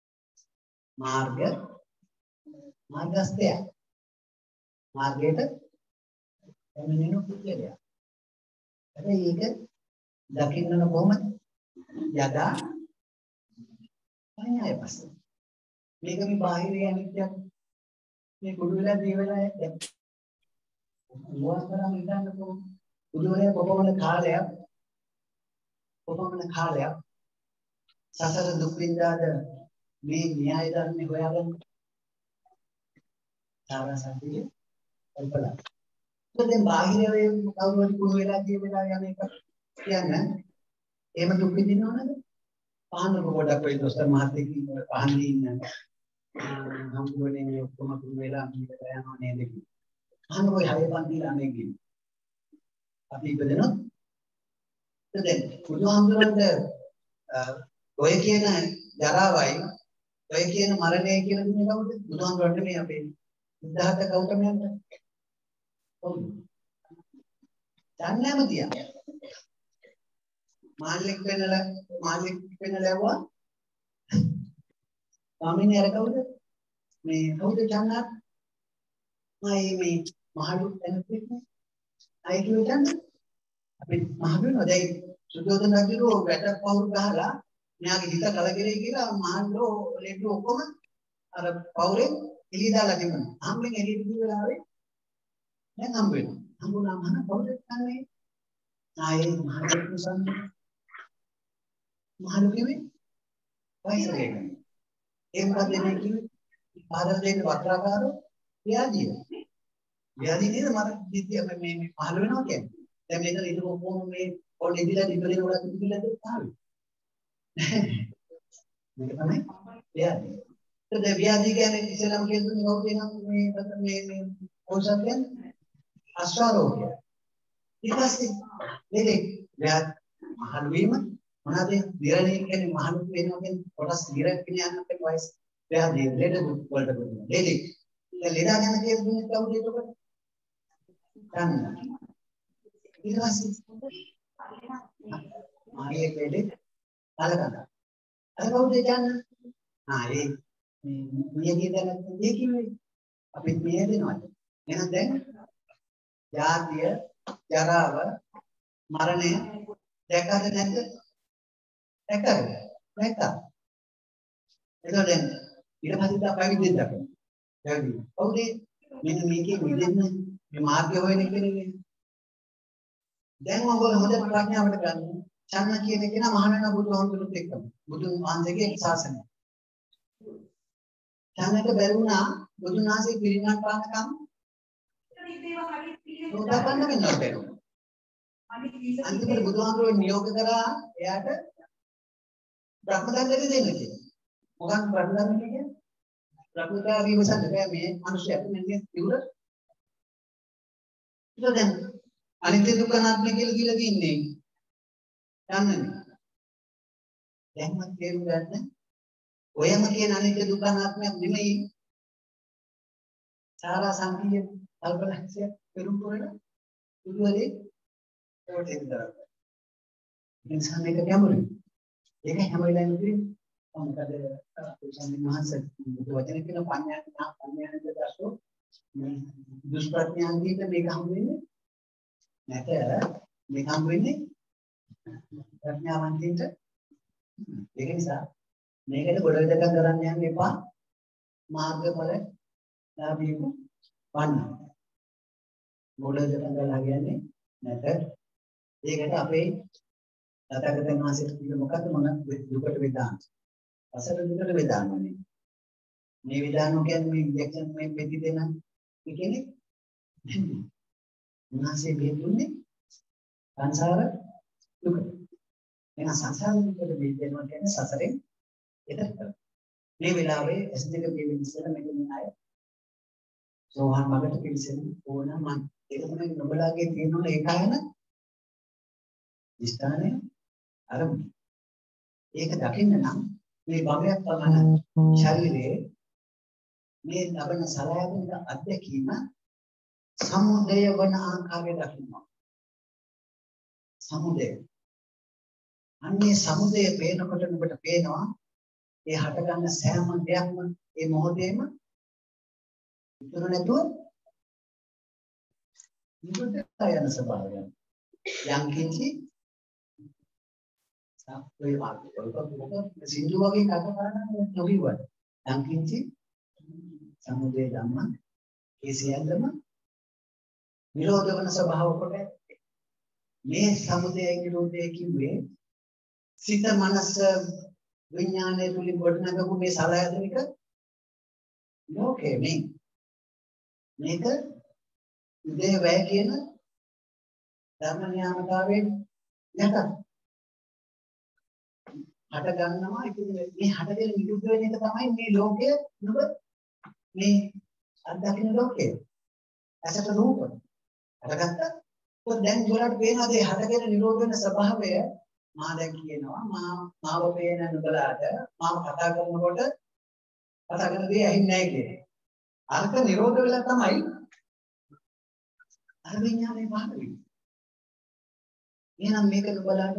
මාර්ගස්ථය. මාර්ගයට එමිනෙන පුද්ගලයා. හැබැයි ඒක දකින්න කොහොමද? යදා පඤ්ඤාය පස්සේ. මේක මේ බාහිර අනිත්‍යයක්. මේ කුඩු වෙලා දී වෙලා දැන් මොනවා කරන් ඉඳන්න කොහොමද? බුදුරජාණන් කොපමණ කාලයක් සසර දුක් විඳාද මේ න්‍යාය ධර්ම හොයාගන්න සාරසතිය කල්පනා. දැන් බාහිර වේ කවුරු හරි කුණු වෙලා කිය වෙලා යන එක කියන්නේ එහෙම දුක් විඳිනවනද? පහන පොඩක් වෙයි දොස්තර මහත්තයෙක් ඉන්න පහන් දින්න හම්බුනේ ඔක්කොම කුණු වෙලා අනිත් යනවා නේද කිව්වා. පහන කොයි හය පන්තිලා අනේ කිව්වා. අපි ඉපදෙනොත් දැන් බුදුහාමුදුරන්ට ඔය කියන ජරාවයි ඔය කියන මරණය කියලා දුන්නේ කවුද? බුදුහාමුදුරන්ට මේ අපේ බුද්ධහත ගෞතමයන්ට. කවුද? දන්නේම තියා. මාල්ලෙක් වෙනලා යවුවා. ස්වාමීන් අර කවුද? මේ කවුද චන්නත්? මේ මහලු එනකෙක් නේ. අය කිව්වද? අපි මහලුනෝ දැන් සුද්ධෝදන රජුරෝ වැටක් පවුරු ගහලා මෙයාගේ හිත කලකිරේ කියලා මහල්ලෝ ලෙඩ ඔක්කොම අර පවුරෙන් එළිය දාලා තිබුණා. හම්බෙන් එළියට ගිය වෙලාවේ දැන් හම්බ වෙනවා. හම්බුනාම කවුද කන්නේ? ආයේ මහලු කුසන්නේ. මහලු කිව්වේ වයසට. ඒ මොකද මේ කිව්වේ? ආදර දෙන්න වක්‍රාකාරෝ ව්‍යාධිය. ව්‍යාධිය නේද මර දිත්‍ය මේ පහළ වෙනවා කියන්නේ. දැන් මේක ඉතින් කොහොම මේ පොල් ඉදිලා ඉඳලා උඩ ඉදිලා තාවි. මේක තමයි ව්‍යාධිය. ඒ ව්‍යාධිය කියන්නේ ඉස්සෙල්ලාම කියන්නේ කවුද මේ පොල්සත් කියන්නේ අස්වාරෝගය. ඊට පස්සේ මේක මහලු වීම මොනවාද? දිරණය කියන්නේ මහලු වෙනවා කියන්නේ කොටස් දිරගෙන යනකොට වයස ව්‍යාධිය ලෙඩ දුක් වලට වෙනවා. ලෙඩ. දැන් ලෙඩ ගැන කියලා දුන්නේ කවුද එතකොට? ගන්න. ඊට පස්සේ ආයේ ලෙඩ අලගන්න. අර කවුද කියන්නේ? ඒ මියගේ දැන දෙය කිව්වේ. අපි මිය දෙනවා. එහෙනම් දැන් ජාතිය, ජරාව, මරණය දැකද නැද්ද? දැක්කා. එතකොට ඊට පස්සේ තමයි පැවිදි දක්වන්නේ. පැවිදි. කවුද? මෙන්න මේකේ මිදෙන්න මේ මාර්ගය හොයන කෙනෙක්. දැන් ඔයගොල්ලෝ හොඳ ප්‍රඥාවට ගන්න. චන්න කියන එක නා මහානන බුදුහාමුදුරුත් එක්කම. බුදුන් වහන්සේගේ ශාසනය. චන්නට බැරුණා බුදුන් වහන්සේ පිරිනමන පානකම් උදාපන්න වෙනවා බැරුණා. අන්තිමට බුදුහාමුදුරුවෝ නියෝග කරා එයාට බ්‍රහ්මදන්දේ දෙන්න කියලා. මොකක්ද බ්‍රහ්මදන්දේ කියන්නේ? බ්‍රහ්මචාරී විමසන්න බෑ මේ මිනිස්සුන්ට මෙන්නේ ඉවුර. ඒක දැන් අනිත්‍ය දුක්ඛ අනාත්ම කියලා තියන්නේ. දන්නනේ. දැන්වත් තේරුම් ගන්න. ඔයම කියන අනිත්‍ය දුක්ඛ අනාත්මයක් නෙමෙයි. සාරා සංකීර්ණ කල්පලක්ෂය පෙරම් කරන බුදුරේ ඒකට ඉදරක්. ඉන්සාන එක ගැඹුරුයි. ඒක හැම වෙලාවෙම කියන්නේ මොකද සම්මින් මහන්සේ බුදු වචන කියන පඤ්ඤාන දසෝ මේ දුෂ්ප්‍රඥාන්තිට මේක හම් වෙන්නේ නැත. මේක හම් වෙන්නේ ප්‍රඥාවන්තිට. ඒක නිසා මේකට ගොඩ වෙදකම් කරන්න යන්න එපා. මාර්ගඵල ලාභීව වන්න. ගොඩ වෙදකම් කරලා කියන්නේ නැත. ඒකට අපේ තථාගතයන් වහන්සේ කිව්ව මොකද්ද? මොන දුකට වේදාන්ත. අසල දුකට වේදාන්නේ. මේ විධානෝ කියන්නේ මේ ඉන්ජෙක්ෂන් මේ පෙති දෙන කෙනෙක් උන්වහන්සේ බෙහෙත් දුන්නේ සංසාර දුක. එහෙනම් සංසාර දුකට බෙහෙත් දෙනවා කියන්නේ සසරෙන් එතර කරනවා. මේ වෙලාවේ S2 බෙහෙත් ඉස්සෙල්ලා මෙතන අය සෝහන් මගට පිළිසෙන ඕන මන් ඒක තමයි නොබලාගේ තියෙන ඒකායන ස්ථානයේ ආරම්භය. ඒක දකින්න නම් මේ භවයක් පමණ ශරීරයේ මේ ලබන සලයන්ක අධ්‍යක්ීම සමුදය වන ආකාරය දකින්න. සමුදය. අන්නේ සමුදය පේනකොට ඔබට පේනවා ඒ හටගන්න සෑම දෙයක්ම ඒ මොහොතේම ඉතුරු නැතුව නිරුද්ධ යන ස්වභාවය. යම් කිසි සාප්‍රේ මාර්ගයක සින්දු වගේ කතා කරන්න නොවිවද. යම් කිසි සමුදය ධම්ම ඒ සියල්ලම නිරෝධ වන ස්වභාව කොට මේ සමුදය නිරෝධය කිව්වේ සිත මනස විඥානය තුලින් ගොඩනගපු මේ සලආයතනික ලෝකේ මේක උදේ වැය කියන ධර්ම නියාමතාවයෙන් යටත් හට ගන්නවා. ඉතින් මේ හටගෙන නිරුද්ධ වෙන එක තමයි මේ ලෝකය නුඹ මේ අත්දකින්න ලෝකය. ඇසට රූප හටගත්ත දැන් උඹලට පේනවාද ඒ හටගෙන නිරෝධ වෙන ස්වභාවය. මා දැන් කියනවා මාව පේන නුඹලාට මාව කතා කරනකොට කතා කරන දේ ඇහින්නේ නැහැ කියන්නේ. අර්ථ නිරෝධ වෙලා තමයි අර විඥානේ පහළ වෙන්නේ. එහෙනම් මේක නුඹලාට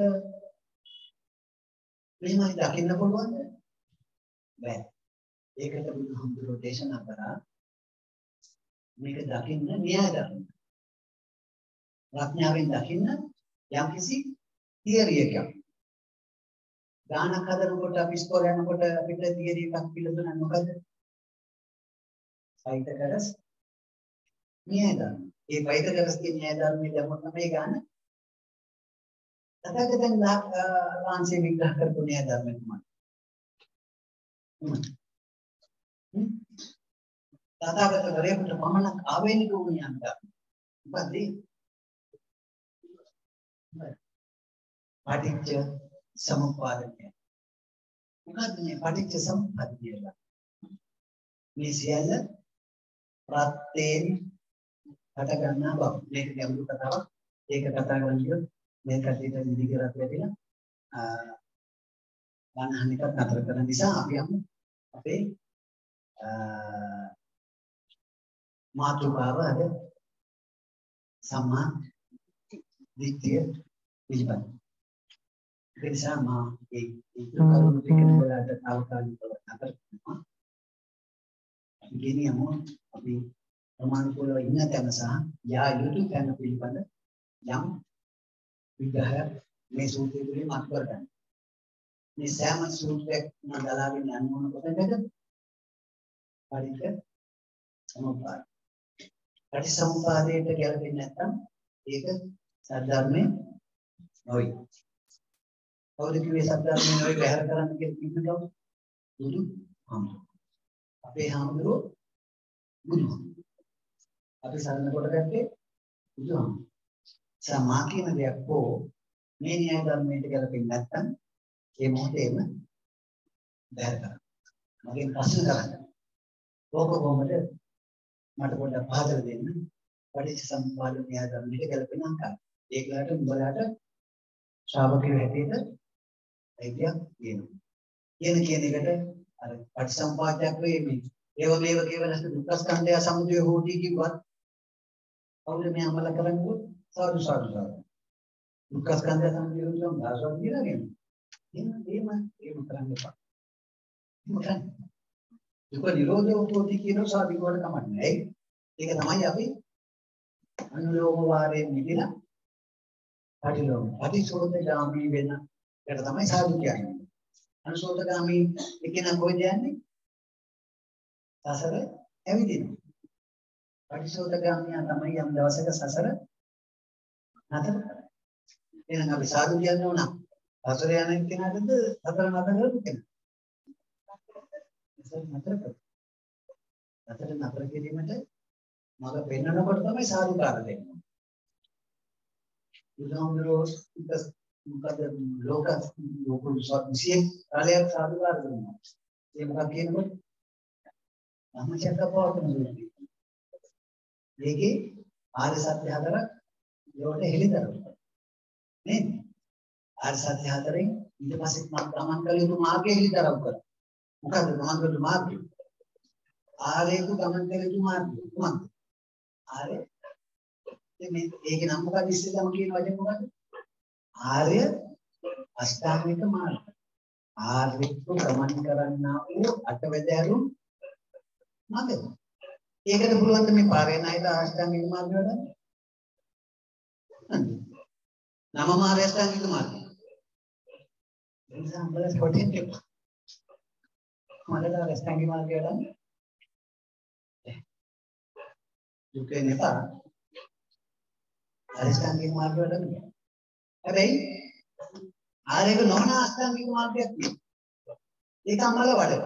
මෙහෙමයි දකින්න පුළුවන්ද? බෑ. ඒකට බුදුහාමුදුරුවෝ දේශනා කරා මේක දකින්න න්‍යාය ධර්ම. ප්‍රඥාවෙන් දකින්න යම්කිසි තියරි එකක්. ගානක් හදනකොට අපි ඉස්කෝලේ යනකොට අපිට තියරි එකක් පිළිතුරක් මොකද? පයිතගරස් න්‍යාය ධර්ම. ඒ පයිතගරස් කියන න්‍යාය ධර්මයේ දැම්මොත් තමයි ගාන තථාගතයන් වහන්සේ විග්‍රහ කරපු න්‍යාය ධර්මය තමයි. තථාගතවරයෙකුට පමණක් ආවේනික වූ න්‍යාය ධර්ම. මොකද පටිච්ච සමුප්පාදය. මොකද්ද මේ පටිච්ච සමුප්පාදය කියලා? මේ සියල්ල ප්‍රත්‍යයෙන් හට ගන්නා බව. මේක ගැඹුරු කතාවක්. ඒක කතා කරන්නේ මේ කටියට නිදි කරත් වැටිලා වනහනිකත් අතර කරන නිසා අපි අපේ මාතෘකාව අද සම්මා දිට්ඨිය පිළිබඳ. ඒ නිසා මා ඒ කරුණු ටික වලට තාවකාලිකව අතර කරනවා. ගෙනියමු අපි ප්‍රමාණිකව ඉන්න තැන සහ යා යුතු තැන පිළිබඳ යම් විග්‍රහයක් මේ සූත්‍රය තුළින් මත කරගන්න. මේ සෑම සූත්‍රයක් නදලාගෙන යන්න ඕන කොටද? පරිච්ඡ සමුප්පාද. පටිසමුපාදයට ගැලපෙන්නේ නැත්නම් ඒක සද්ධර්මයේ නොයි. කවුද කිව්වේ සද්ධර්මයේ නොයි බැහැර කරන්න කියලා කිව්වද? බුදු හාමුදුරුවෝ. අපේ හාමුදුරුවෝ බුදු. අපි සරණ කොට ගත්තේ බුදු හාමුදුරුවෝ. සමා කියන දෙයක් හෝ මේ න්‍යාය ධර්මයට ගැලපෙන්නේ නැත්නම් ඒ මොහොතේම බැහැර කරන්න. මගෙන් ප්‍රශ්න කරන්න. ඕක කොහොමද? මට පොඩ්ඩක් පහදලා දෙන්න. පටිච්චසමුප්පාද න්‍යාය ධර්මයට ගැලපෙන ආකාරය. ඒකලට උඹලාට ශ්‍රාවකයෝ හැටියට අයිතියක් තියෙනවා. කියන එකට අර පටිච්චසමුපාදයක් වෙන්නේ. ඒව මේව කියවලස් දුක්ඛ ස්කන්ධය සමුදය හොටි කිව්වත් කවුද මේ අමල කරන්නේ? සාදු. දුක්ඛ ස්කන්ධය සමුදය හොටි නම් දාසවත් කියලා කියනවා. එහෙම කරන්න එපා. මොකක්ද? දුක නිරෝධය හොටි කියන සාධිකවට කමන්නේ. ඒක තමයි අපි අනුලෝම වාරයේ මිදිලා පටිලෝම පටිසෝතගාමී වෙන එක තමයි සාදු කියන්නේ. අනුසෝතගාමී එකන කොහෙද යන්නේ? සසර ඇවිදිනවා. පටිසෝතගාමියා තමයි යම් දවසක සසර නතර කරන්නේ. එහෙනම් අපි සාදු කියන්න ඕන. සසර යන කෙනාටද සතර නතර කරපු කෙනා. සසර නතර කරපු. අතට නතර කිරීමට මම පෙන්වනකොට තමයි සාදුකාර දෙන්නේ. බුදුහාමුදුරුවෝ මොකද ලෝක විශ්වවිද්‍යාලයේ කාලයක් සාදුකාර දුන්නා. ඒ මොකක්ද කියනකොට ධම්මචක්කපවත්තන සූත්‍රය. මේකේ ආර්ය සත්‍ය හතරක් ඒකට හෙළිදරව්. නේද? ආර්ය සත්‍ය හතරෙන් ඊට පස්සේ මම ගමන් කළ යුතු මාර්ගය හෙළිදරව් කරා. මොකද ගමන් කළ යුතු මාර්ගය? ආර්යක ගමන් කළ යුතු මාර්ගය මොකක්ද? ආර්ය මේ ඒකේ නම මොකක්ද ඉස්සෙල්ලාම කියන වචනේ මොකක්ද? ආර්ය අෂ්ටාංගික මාර්ගය. ආර්යක ගමන් කරන්නා වූ අටවැදෑරුම් මාර්ගය. ඒකට පුළුවන් මේ පාරේ නැයිද අෂ්ටාංගික මාර්ගය වඩන්න? නම මාර්ගය අෂ්ටාංගික මාර්ගය. එක්සැම්පල් ස්පොටින් එක. මලද අෂ්ටාංගික මාර්ගය වඩන්න? දුකේ නැපා අෂ්ටාංගික මාර්ගය වඩන්න. හැබැයි ආරේක නොවන අෂ්ටාංගික මාර්ගයක් තියෙනවා. ඒක අමල වඩන.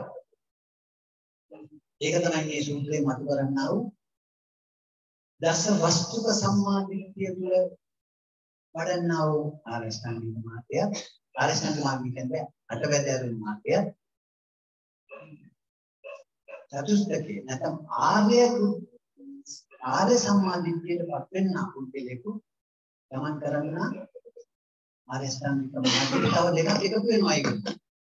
ඒක තමයි මේ සූත්‍රයේ මතු කරන්නා වූ දස වස්තුක සම්මාදිට්ඨිය තුළ වඩන්නා වූ ආරෂ්ඨාංගික මාර්ගය. ආරෂ්ඨාංගික මාර්ගය කියන්නේ අටවැදෑරුම් මාර්ගය. චතුස්තකේ නැත්නම් ආර්ය සම්මාදිට්ඨියට පත් වෙන්නා පුද්ගලෙකු ගමන් කරන්න ආරෂ්ඨාංගික මාර්ගයට තව දෙකක් එකතු වෙනවා ඒක.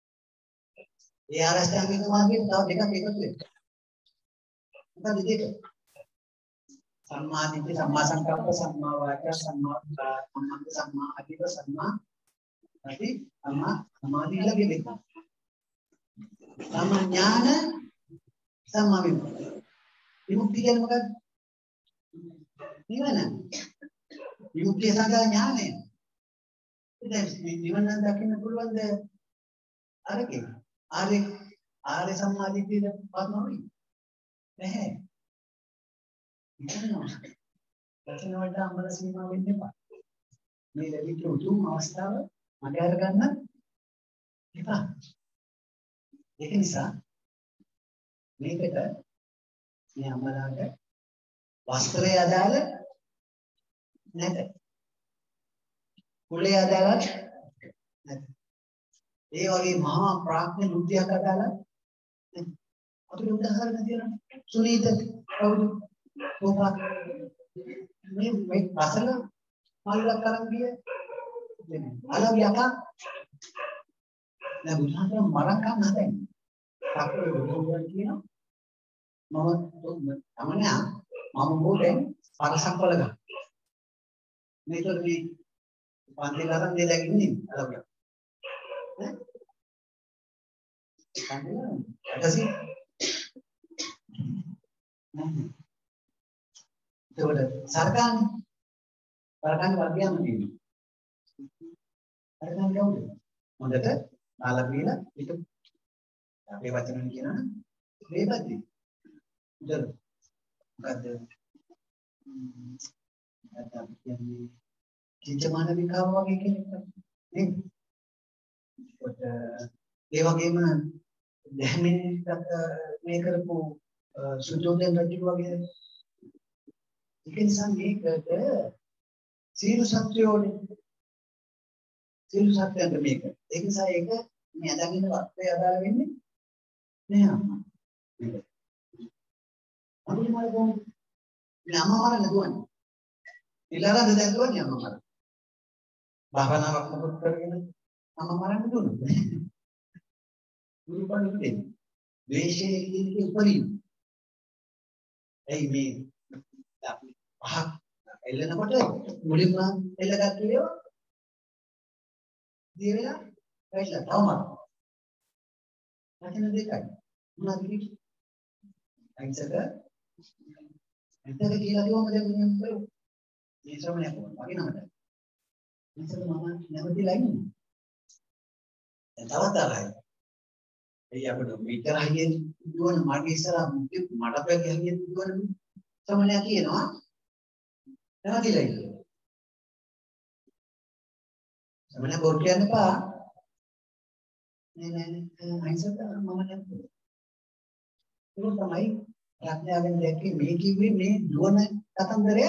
ඒ ආරෂ්ඨාංගික මාර්ගයට තව දෙකක් එකතු වෙනවා. මොකද දෙක? සම්මා දිට්ඨි, සම්මා සංකප්ප, සම්මා වාචා, සම්මා කම්මන්ත, සම්මා ආජීව, සම්මා අති, සම්මා සමාධි කියලා දෙක. සම්මා ඥාන, සම්මා විමුක්ති. විමුක්ති කියන්නේ මොකක්ද? නිවන. විමුක්තිය සඳහා ඥානය. දැන් නිවන දකින්න පුළුවන්ද? අරකේ. ආර්ය සම්මාදිට්ඨියට පත් නොවේ. නැහැ. වචන වලට අමර සීමා වෙන්න එපා. මේ ලැබිච්ච උතුම් අවස්ථාව මගේ අර ගන්න එපා. ඒක නිසා මේකට මේ අමරාට වස්ත්‍රය අදාළ නැත. කුලය අදාළ නැත. ඒ වගේ මහා ප්‍රඥා බුද්ධියක් අදාළ නැත. අපිට උදාහරණ දෙන්න සුනීත කවුද? කොහොමද මේ අසල මල්ලක් කරන් ගිය අලග යකා දැන් බුදුහාමර මරක් ගන්න හදන්නේ. අපේ බුදුහාමර කියනවා මම මොකෙන් පරසම්පල ගන්න. මේතර මේ පන්ති ගන්න දෙයක් ඉන්නේ අලග. ඈ? පන්ති ඒකට සරකාන්නේ වර්ගයක්ම තියෙනවා. සරකාන්නේ කවුද? හොඳට නාලා බීලා පිට අපේ වචනෙන් කියනවා වේබද්දි. උදේ මොකද්ද? නැත්නම් කියන්නේ කිංචමාන විකාව වගේ කෙනෙක් නේද? ඒ වගේම දැහැමින් මේ කරපු සුජෝදෙන් රජු වගේ ඒක නිසා මේකට සීල සත්‍යෝනේ සීල සත්‍යන්ට මේක ඒක නිසා ඒක මේ අදගෙන වත්ේ අදාළ වෙන්නේ නෑ අම්මා මේක අනිත් මම අම්මා මරන්න දුවන්නේ ඉලාරද දැන් දුවන්නේ අම්මා මරන්න භාවනාවක් මොකද කරගෙන අම්මා මරන්න දුවන්නේ ගුරුපණ දෙන්නේ ද්වේෂයේ ඉන්නේ උපරිම එයි මේ පහක් එල්ලනකොට මුලින්ම එල්ලගත්තු ඒවා දිවෙලා වැටලා තවමත් වචන දෙකයි මොනවද කිව්වේ අයිසක එතන කියලා දිවම දැන් මෙන්න බලමු මේ ශ්‍රවණය කරනවා වගේ නමද ඉතින් මම නැවතිලා ඉන්නේ දැන් තවත් ආරයි එයි අපිට මීටර හයියෙන් දුවන මගේ ඉස්සරහ මඩ පැග හයියෙන් දුවන ශ්‍රවණය කියනවා නැවතිලා ඉන්නේ ශ්‍රවණය බොරු කියන්න එපා නෑ අයිසක මම නැවතුනේ ඒක තමයි ප්‍රඥාවෙන් දැක්කේ මේ කිව්වේ මේ දුවන කතන්දරය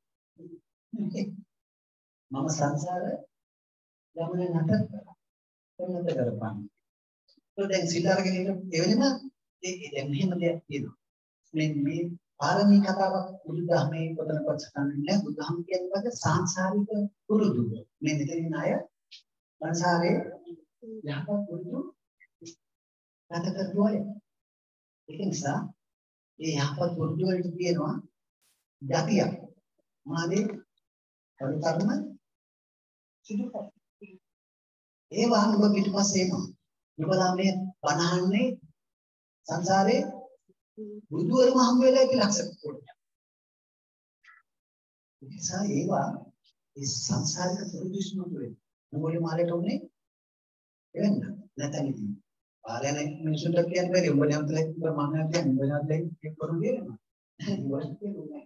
මම සංසාර ගමන නතර කරා. කොහොමද කරපන්නේ? તો දැන් සිල් අරගෙන ඉන්න එවෙලම ඒ දැන් මෙහෙම දෙයක් තියෙනවා. මේ පාරමී කතාවක් බුදුදහමේ කොතනකවත් සඳහන් නැහැ. බුදුදහම කියන්නේ සංසාරික පුරුදු. මේ මෙතනින් අය සංසාරේ යහපත් පුරුදු ගත කරනවා. ඒක නිසා මේ යහපත් පුරුදු වලට කියනවා ගතියක්. මානේ කරුතරම සිදු කරනවා. ඒ වහන ඔබ පිටපස්සේ එනවා. ඔබලා මේ බණහන්නේ සංසාරේ බුදුවරම හම් වෙලා කියලා ලක්ෂණ කොටයක්. ඒ නිසා ඒවා ඒ සංසාරික ප්‍රතිශුද්ධ වෙන්නේ. මොකද මාලේට උනේ එන්න නැතන ඉතින්. පාරයන් මිනිසුන්ට කියන්න බැරි. උඹ නම් තලයි ප්‍රමාණයක් කියන්නේ උඹ නම් දැන් ඒක කරු දෙනවා. ඉවරක් කියන්නේ.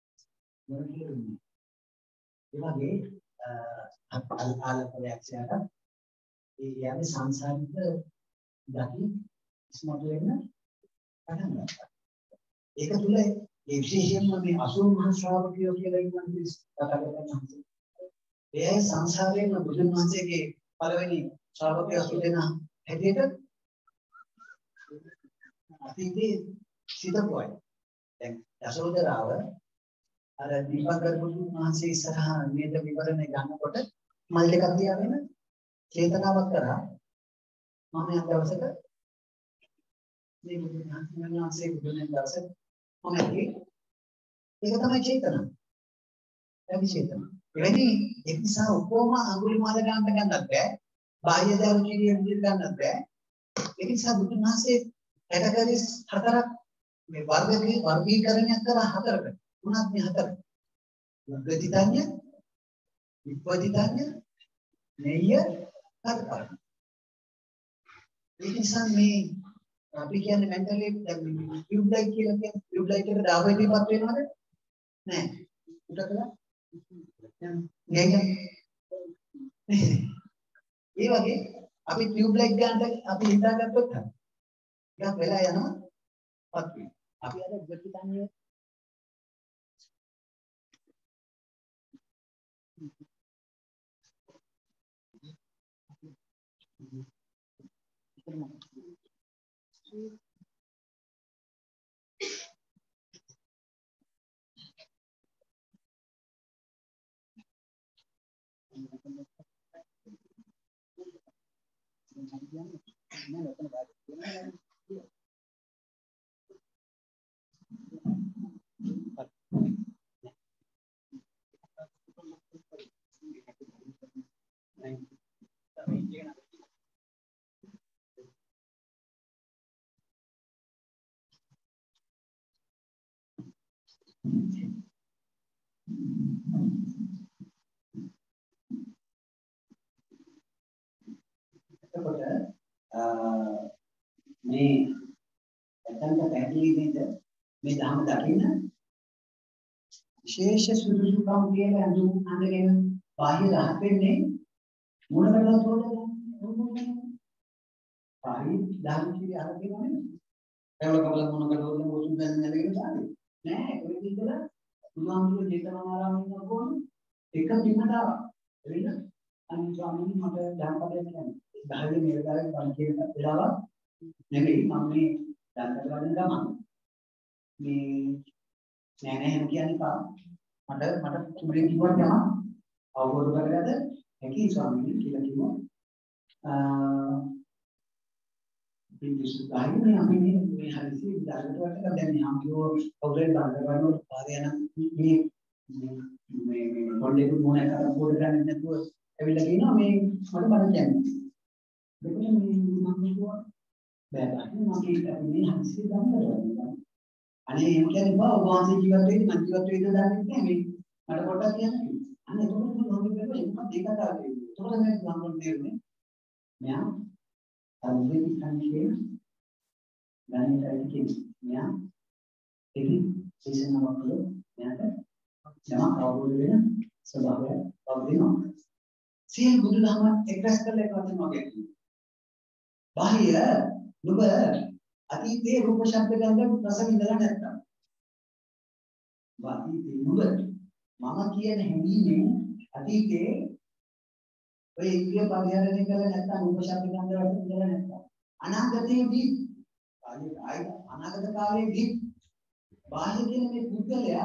ඒ වගේ ආලපලයක්ෂයට ඒ යන්නේ සංසාරික ගති ඉස්මතු වෙන පටන් ගන්නවා. ඒක තුල ඒ විශේෂයෙන්ම මේ 80 මහා ශ්‍රාවකයෝ කියලා ඉන්න කතා කරනවා. ඒ සංසාරයෙන් බුදුන් වහන්සේගේ පළවෙනි ශ්‍රාවකයා සුදෙන හැටියට අතීතයේ සිටපොයි. දැන් යශෝදරාව අර දීපංකර බුදුන් වහන්සේ ඉස්සරහා නේද විවරණය ගන්නකොට මල් දෙකක් තියාගෙන චේතනාවක් කරා මම යම් දවසක මේ බුදුන් වහන්සේ බුදුන් දවසක මම ඒක තමයි චේතනාව. ඒ චේතනාව. එවැනි ඒ නිසා උපෝම අඟුලිමාල ගන්නත් බෑ. බාහ්‍ය දරුචිරිය විදිහට ගන්නත් බෑ. ඒ නිසා බුදුන් වහන්සේ කැටගරිස් හතරක් මේ වර්ගීකරණයක් කරා හතරකට. මොනවද මේ හතර? උද්ගතිතඤ්ඤ, විපදිතඤ්ඤ, නෙය්‍ය, කර්පණ. ඒ නිසා මේ අපි කියන්නේ මෙන්ටලි ටියුබ් ලයිට් කියලා කියන්නේ ටියුබ් ලයිට් එකට දාවෙදීපත් වෙනවද? නෑ. උඩකලා ඒ වගේ අපි ටියුබ් ලයිට් ගන්නට අපි හිතාගත්තොත් ටිකක් වෙලා යනවා පත් වෙනවා. අපි අර උද්ගතිතඤ්ඤ මේ එතනට පැහැදිලි නේද මේ ධර්ම දකින්න විශේෂ සුදුසුකම් කියලා අඳුන් අඳගෙන බාහිර රහත් වෙන්නේ මොනකටද තෝරන්නේ? බාහිර ධර්ම කිරි අරගෙන ඒවල කවල මොනකටද මොසුන් දැන් නැලගෙන දාන්නේ නෑ ඔය විදිහට බුදුහාමුදුරුවෝ ජේතවනාරාමයේ ඉන්නකොම එක දිනකට එන්න අනිත් ස්වාමීන් මට ධර්මපදයක් කියන්නේ 10 වෙනි වෙලාවේ බණ කියන වෙලාවක් නෙමෙයි මම මේ ධර්ම ගන්න ගමන් මේ නෑ නෑ කියන්නේ පා මට තුලින් කිව්වට යම අවබෝධ කරගන්න හැකි ස්වාමීන් කියලා කිව්වා විශේෂයෙන්ම අපි මේ හරිසි ධර්මයට වට දැන් මේ හම්බෝ පොඩේ බාර ගන්නකොට පාරේ යන මේ මොඩේ මොනේ කරා පොඩ ගන්න නැතුව ඇවිල්ලා කියනවා මේ මට බණ කියන්නේ දෙකම මේ මම කිව්වා බෑ මම මේ හරිසි ගන්නවා අනේ එහෙම කියන්නේ බා ඔබ වහන්සේ ජීවත් වෙන්නේ මම ජීවත් වෙන්න දන්නේ නැහැ මේ මට පොඩ්ඩක් කියන්න අනේ ඒක මොකද මම කියනවා ඒක දෙක තාලේ ඒතකොට මේ ගම්මන් දෙන්නේ මෙයා අන්තිම සංකේය දැනෙන්නයි කියන්නේ මෙයා ඒකි විශේෂනමක් කළොත් මෙයාට යමක් අවබෝධ වෙන ස්වභාවය පවතිනවා සියලු බුදුදහම එක්රැස් කරලා එකවත් මගේ බාහිර නුඹ අතීතයේ රූප ශබ්ද ගන්ධ රස විඳලා නැත්තම් අතීතේ නුඹ මම කියන හැඟීමෙන් අතීතේ ඔය ඉන්ද්‍රිය පරිහරණය කරලා නැත්නම් රූප ශබ්ද ගන්ධ රස විඳලා නැත්නම් අනාගතයේදී ආයි අනාගත කාලයේදී බාහිර කියන මේ පුද්ගලයා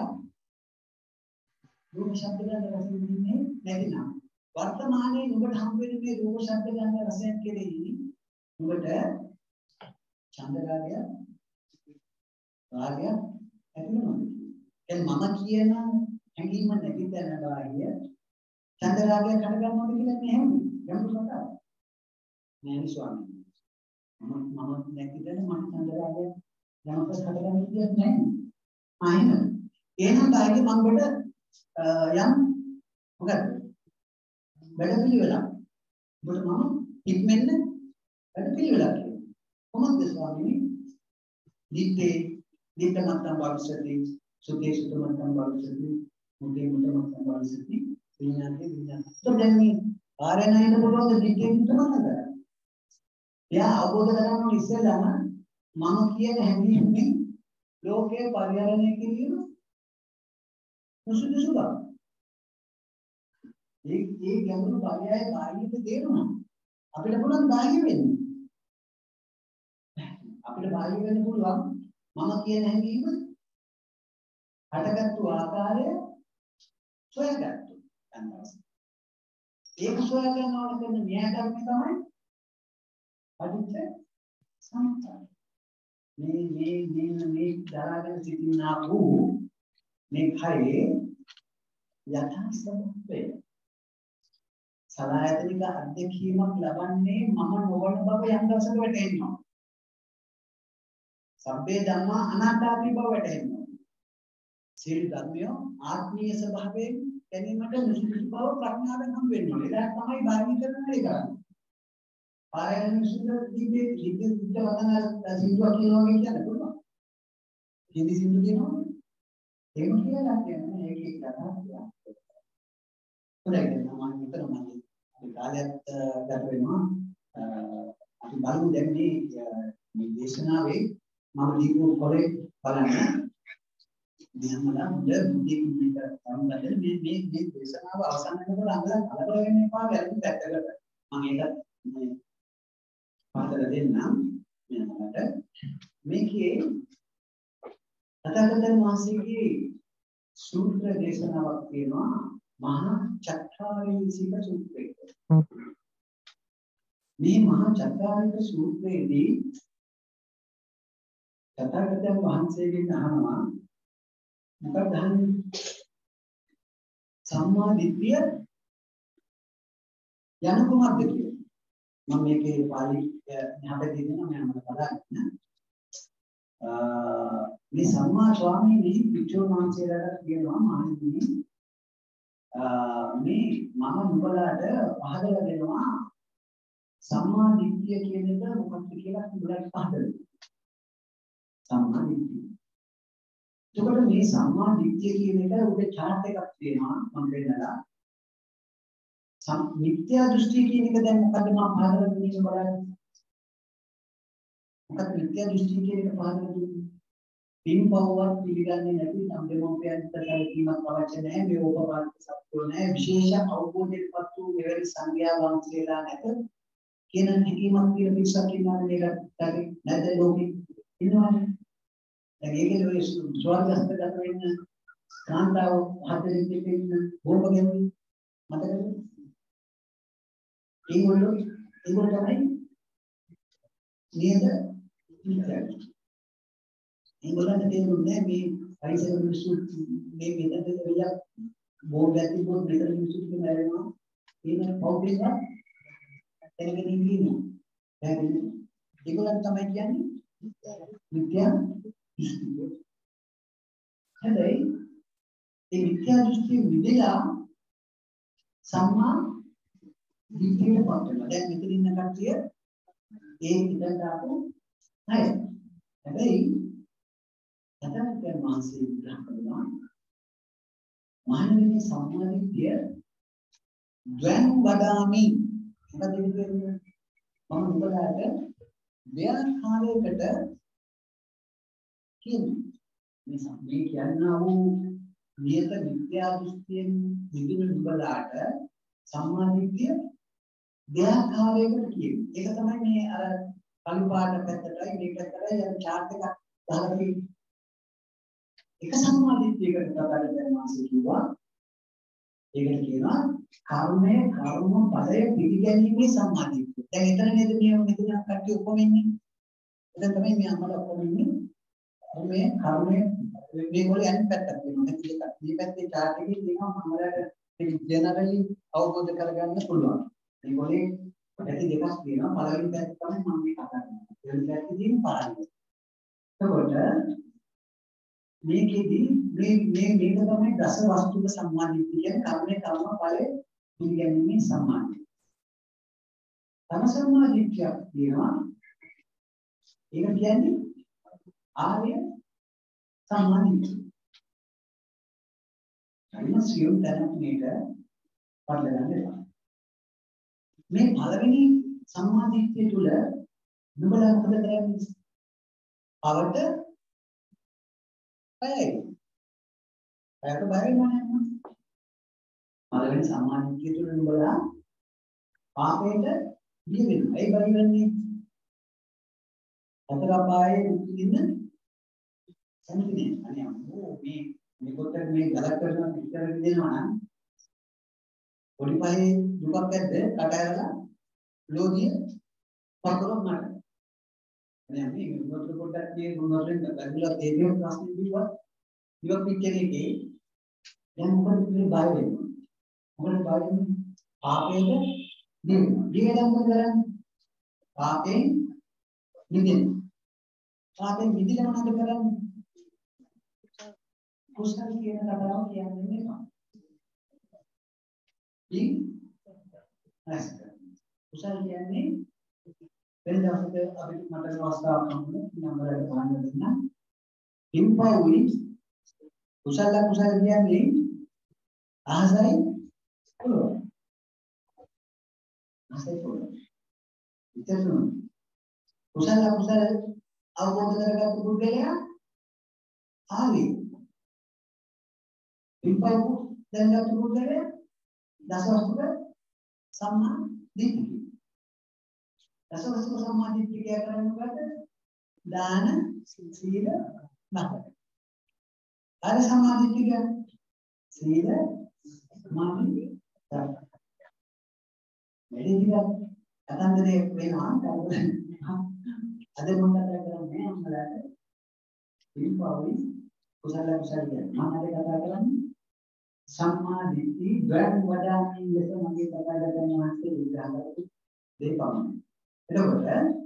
රූප ශබ්ද ගන්ධ රස විඳින්නේ නැතිනම් වර්තමානයේ නුඹට හම් වෙන මේ රූප ශබ්ද ගන්ධ රසයන් කෙරෙහි නුඹට චන්දරාගය රාගය ඇති වෙනවා. දැන් මම කියන හැඟීම නැති තැන බාහිර චන්දරාගය කඩ ගන්නවද කියලා මේ හැඟීම. යම්කෝ කතාව. නෑ ස්වාමී. මම නැති තැන මම චන්දරාගය යම්කෝ කඩ ගන්න විදියක් නැහැ. ආයෙම. එහෙනම් බාහිර මම කොට යම් මොකද? වැඩ පිළිවෙලක්. ඔබට මම ඉක්මෙන්න වැඩ පිළිවෙලක් කියනවා. කොහොමද ස්වාමීනි? දිත්තේ මත්තම් භවිෂති සුතේ සුතමත්තම් භවිෂති මුතේ මුතමත්තම් භවිෂති විඥානේ විඥාන. දැන් මේ ආරණයන බලවත් දිත්තේ මුතමත්තම් කරා. එයා අවබෝධ කරගන්න ඉස්සෙල්ලාම මම කියන හැඟීමෙන් ලෝකේ පරිහරණය කිරීම සුසුසු බව. ඒ ගැඹුරු පරයය බාහිරට තේරුණා. අපිට පුළුවන් බාහිර වෙන්න. අපිට බාහිර වෙන්න පුළුවන් මම කියන හැඟීම හටගත්තු ආකාරය සොයාගත්තු. ඒක සොයා ගන්න ඕන කරන න්‍යාය ධර්මය තමයි පටිච්ච සමුප්පාද. මේ දරාගෙන සිටිනා වූ මේ khයේ යථා ස්වභාවය සලආයතනික අධ්‍යක්ීමක් ලබන්නේ මම නොවන බව යම් දවසක වැටහෙනවා. සබ්බේ ධම්මා අනාත්මාදී බව වැටහෙනවා. සියලු ධර්මයෝ ආත්මීය ස්වභාවයෙන් දැනීමට නිසි බව ප්‍රඥාවෙන් හම් වෙනවා. ඒක තමයි බාහිරකරණය කරන්නේ. පාරයන් විසුද්ධ දීපේ හිතේ වතන සින්දුවක් කියනවා කියන්නේ පුළුවන්. හිඳි සින්දු කියනවා. එහෙම කියලා කියන්නේ ඒකේ කතාවක්. හොඳයි මම හිතනවා අපි කාලයක් ගත වෙනවා. අපි බලමු දැන් මේ දේශනාවේ මම දීපු කොලේ බලන්න. දිනමලා හොඳ බුද්ධි කුමික සම්බන්ධ මේ දේශනාව අවසන් වෙනකොට අඟලක් කලබල වෙන්න එපා වැරදි පැත්තකට. මම ඒක මේ පාදල දෙන්නම් මෙන්නට මේකේ අතකතන් මාසිකේ සූත්‍ර දේශනාවක් තියෙනවා මහා චත්තාරීසික සූත්‍රය. මේ මහා චත්තාරීක සූත්‍රයේදී තථාගතයන් වහන්සේගෙන් අහනවා මොකක්ද අහන්නේ? සම්මා දිට්ඨිය යන කුමක්ද කියලා. මම මේකේ පාළි යහපත් දෙන්නා මම බලන්න. මේ සම්මා ස්වාමීනි පිටුන් වහන්සේලාට කියනවා මහණෙනි මේ මම නුඹලාට පහදලා දෙනවා සම්මා දිට්ඨිය කියන එක මොකක්ද කියලා නුඹලාට පහදලා දෙනවා. සම්මා දිට්ඨිය. එතකොට මේ සම්මා දිට්ඨිය කියන එක උඩ chart එකක් තියෙනවා මම දෙන්නලා. මිත්‍යා දෘෂ්ටි කියන එක දැන් මොකද්ද මම පහදලා දෙන්නේ බලන්න. මොකක්ද මිත්‍යා දෘෂ්ටි කියන එක පහදලා දෙන්නේ? පින්පවවත් පිළිගන්නේ නැති සම්දෙමෝපයන්ට සැලකීමක් අවශ්‍ය නැහැ. මේ ඕපපාතික සත්‍යෝ නැහැ. විශේෂ අවබෝධයටපත් වූ මෙවැනි සංඥා වංශේලා නැත. කියන හැඟීමක් තියෙන පිරිසක් ඉන්නවා මේකට නැද ලෝකෙ ඉන්නවනේ. දැන් ඒකේ ඔය ස්වර්ගස්ත ගත වෙන්න කාන්තාව හතරෙන් දෙකෙන් ඕපගෙන් මතකද? ඒගොල්ලෝ තමයි නේද? ඒගොල්ලන්ට තේරුන්නේ මේ පරිසර මිනිස්සු මේ මෙතනද වෙලා බෝඩ් ගැටි බෝඩ් මෙතන මිනිස්සු ටික මැරෙනවා. ඒක පෞද්ගලික දැනගෙන ඉන්නවා. ඒගොල්ලන් තමයි කියන්නේ මිත්‍යා දෘෂ්ටි. හැබැයි ඒ මිත්‍යා දෘෂ්ටි විදලා සම්මා දිට්ඨියට පත් වෙනවා. දැන් මෙතන ඉන්න කට්ටිය ඒ ඉඳන් ආපු අය. හැබැයි තථාගතයන් වහන්සේ විග්‍රහ කරනවා මහණෙනි සම්මා දිට්ඨිය ද්වං වදාමි. මොකද කියන්නේ? මම උඹලාට ව්‍යාඛාරයකට කියන්නේ මේ කියන්නේ වූ නියත විද්‍යා දෘෂ්ටියෙන් විදුණු නුඹලාට සම්මාදිට්ඨිය දෙආකාරයකට කියන්නේ. ඒක තමයි මේ අර කළු පාට පැත්තටයි මේ පැත්තටයි යන chart එකක් දාලා තියෙන්නේ. එක සම්මාදිට්ඨියකට කතාකරන මාසෙ කිව්වා. ඒකට කියනවා කර්මය කර්ම ඵලය පිළිගැනීමේ සම්මාදිට්ඨිය. දැන් එතන නේද මෙතන කට්ටිය ඔක්කොම ඉන්නේ. එතන තමයි මේ අම්මලා ඔක්කොම ඉන්නේ. මේ කර්මය මේගොල්ලෝ යන්නේ පැත්තක් වෙනවා. මේ පැත්තේ chart එකේ තියෙනවා මමලට ජෙනරලි අවබෝධ කරගන්න පුළුවන්. මේගොල්ලේ පැති දෙකක් තියෙනවා. පළවෙනි පැත්ත තමයි මම මේ කතා කරන්නේ. දෙවෙනි පැත්තේ තියෙන පරාජය. එතකොට මේකෙදි මේක තමයි දස වස්තුක සම්මාදිට්ඨිය කියන්නේ කර්මය කර්ම ඵලය පිළිගැනීමේ සම්මාදිට්ඨිය. තම සම්මාදිට්ඨියක් තියෙනවා. ඒක කියන්නේ ආර්ය සම්මාදිට්ඨිය. අනිත් සියුම් දැනුම් මේක පටලගන්න එපා. මේ පළවෙනි සම්මාදිට්ඨිය තුල නුඹලා මොකද කරන්නේ? පවට බයයි. බයට බය වෙනවා නේද? පළවෙනි සම්මාදිට්ඨිය තුල නුඹලා පාපයට බිය වෙනවා. ඒ බය වෙන්නේ හතර අපායේ මුක්තිින්න සම්පූර්ණ. අනේ අම්මෝ මේකට මේ ගලක් කරනවා පිටර දෙනවා නම් පොඩි පහේ දුකක් ඇද්ද කට ඇරලා ලෝධිය පතරොත් නට. අනේ මේ මොකද පොඩ්ඩක් මේ මොනවද බැලුලා තේරියෝ ප්‍රශ්න දිව්වා. ඉවක් පිටකේකේ දැන් මොකද මේ බය වෙන්නේ? මොකද බය වෙන්නේ? පාපේද දිවෙලා මොකද කරන්නේ? පාපේ නිදින. පාපේ නිදිලා මොනවද කරන්නේ? කුසල කියන කතාව කියන්නේ නෑ. කුසල කියන්නේ වෙන දවසක අපිට මට අවස්ථාවක් හම්බුනේ මම වලට පාන්න දෙන්න. ඉම්පවුයි කුසල කියන්නේ ආසයි පුළුවන්. ආසයි පුළුවන්. ඉතින් කුසල අවබෝධ කරගත්ත පුද්ගලයා ආවේ ඉම්පවු දැනගත්ත පුද්ගලයා දසවස්තුක සම්මා දිට්ඨිය. දසවස්තුක සම්මා දිට්ඨිය කියන්නේ මොකද? දාන, සීල, නමක. අර සම්මා දිට්ඨිය සීල, සමාධි, දාන. මෙලිදිව අතන්දරේ වෙනවා අද මොකද කරන්නේ අම්මලාට ඉම්පවුයි කුසල කියන්නේ මම අද කතා කරන්නේ සම්මා දිට්ඨි ග්‍රහණ වදාමින් ලෙස මගේ කතා කරන වාස්තේ විග්‍රහ කරපු දෙපමණ. එතකොට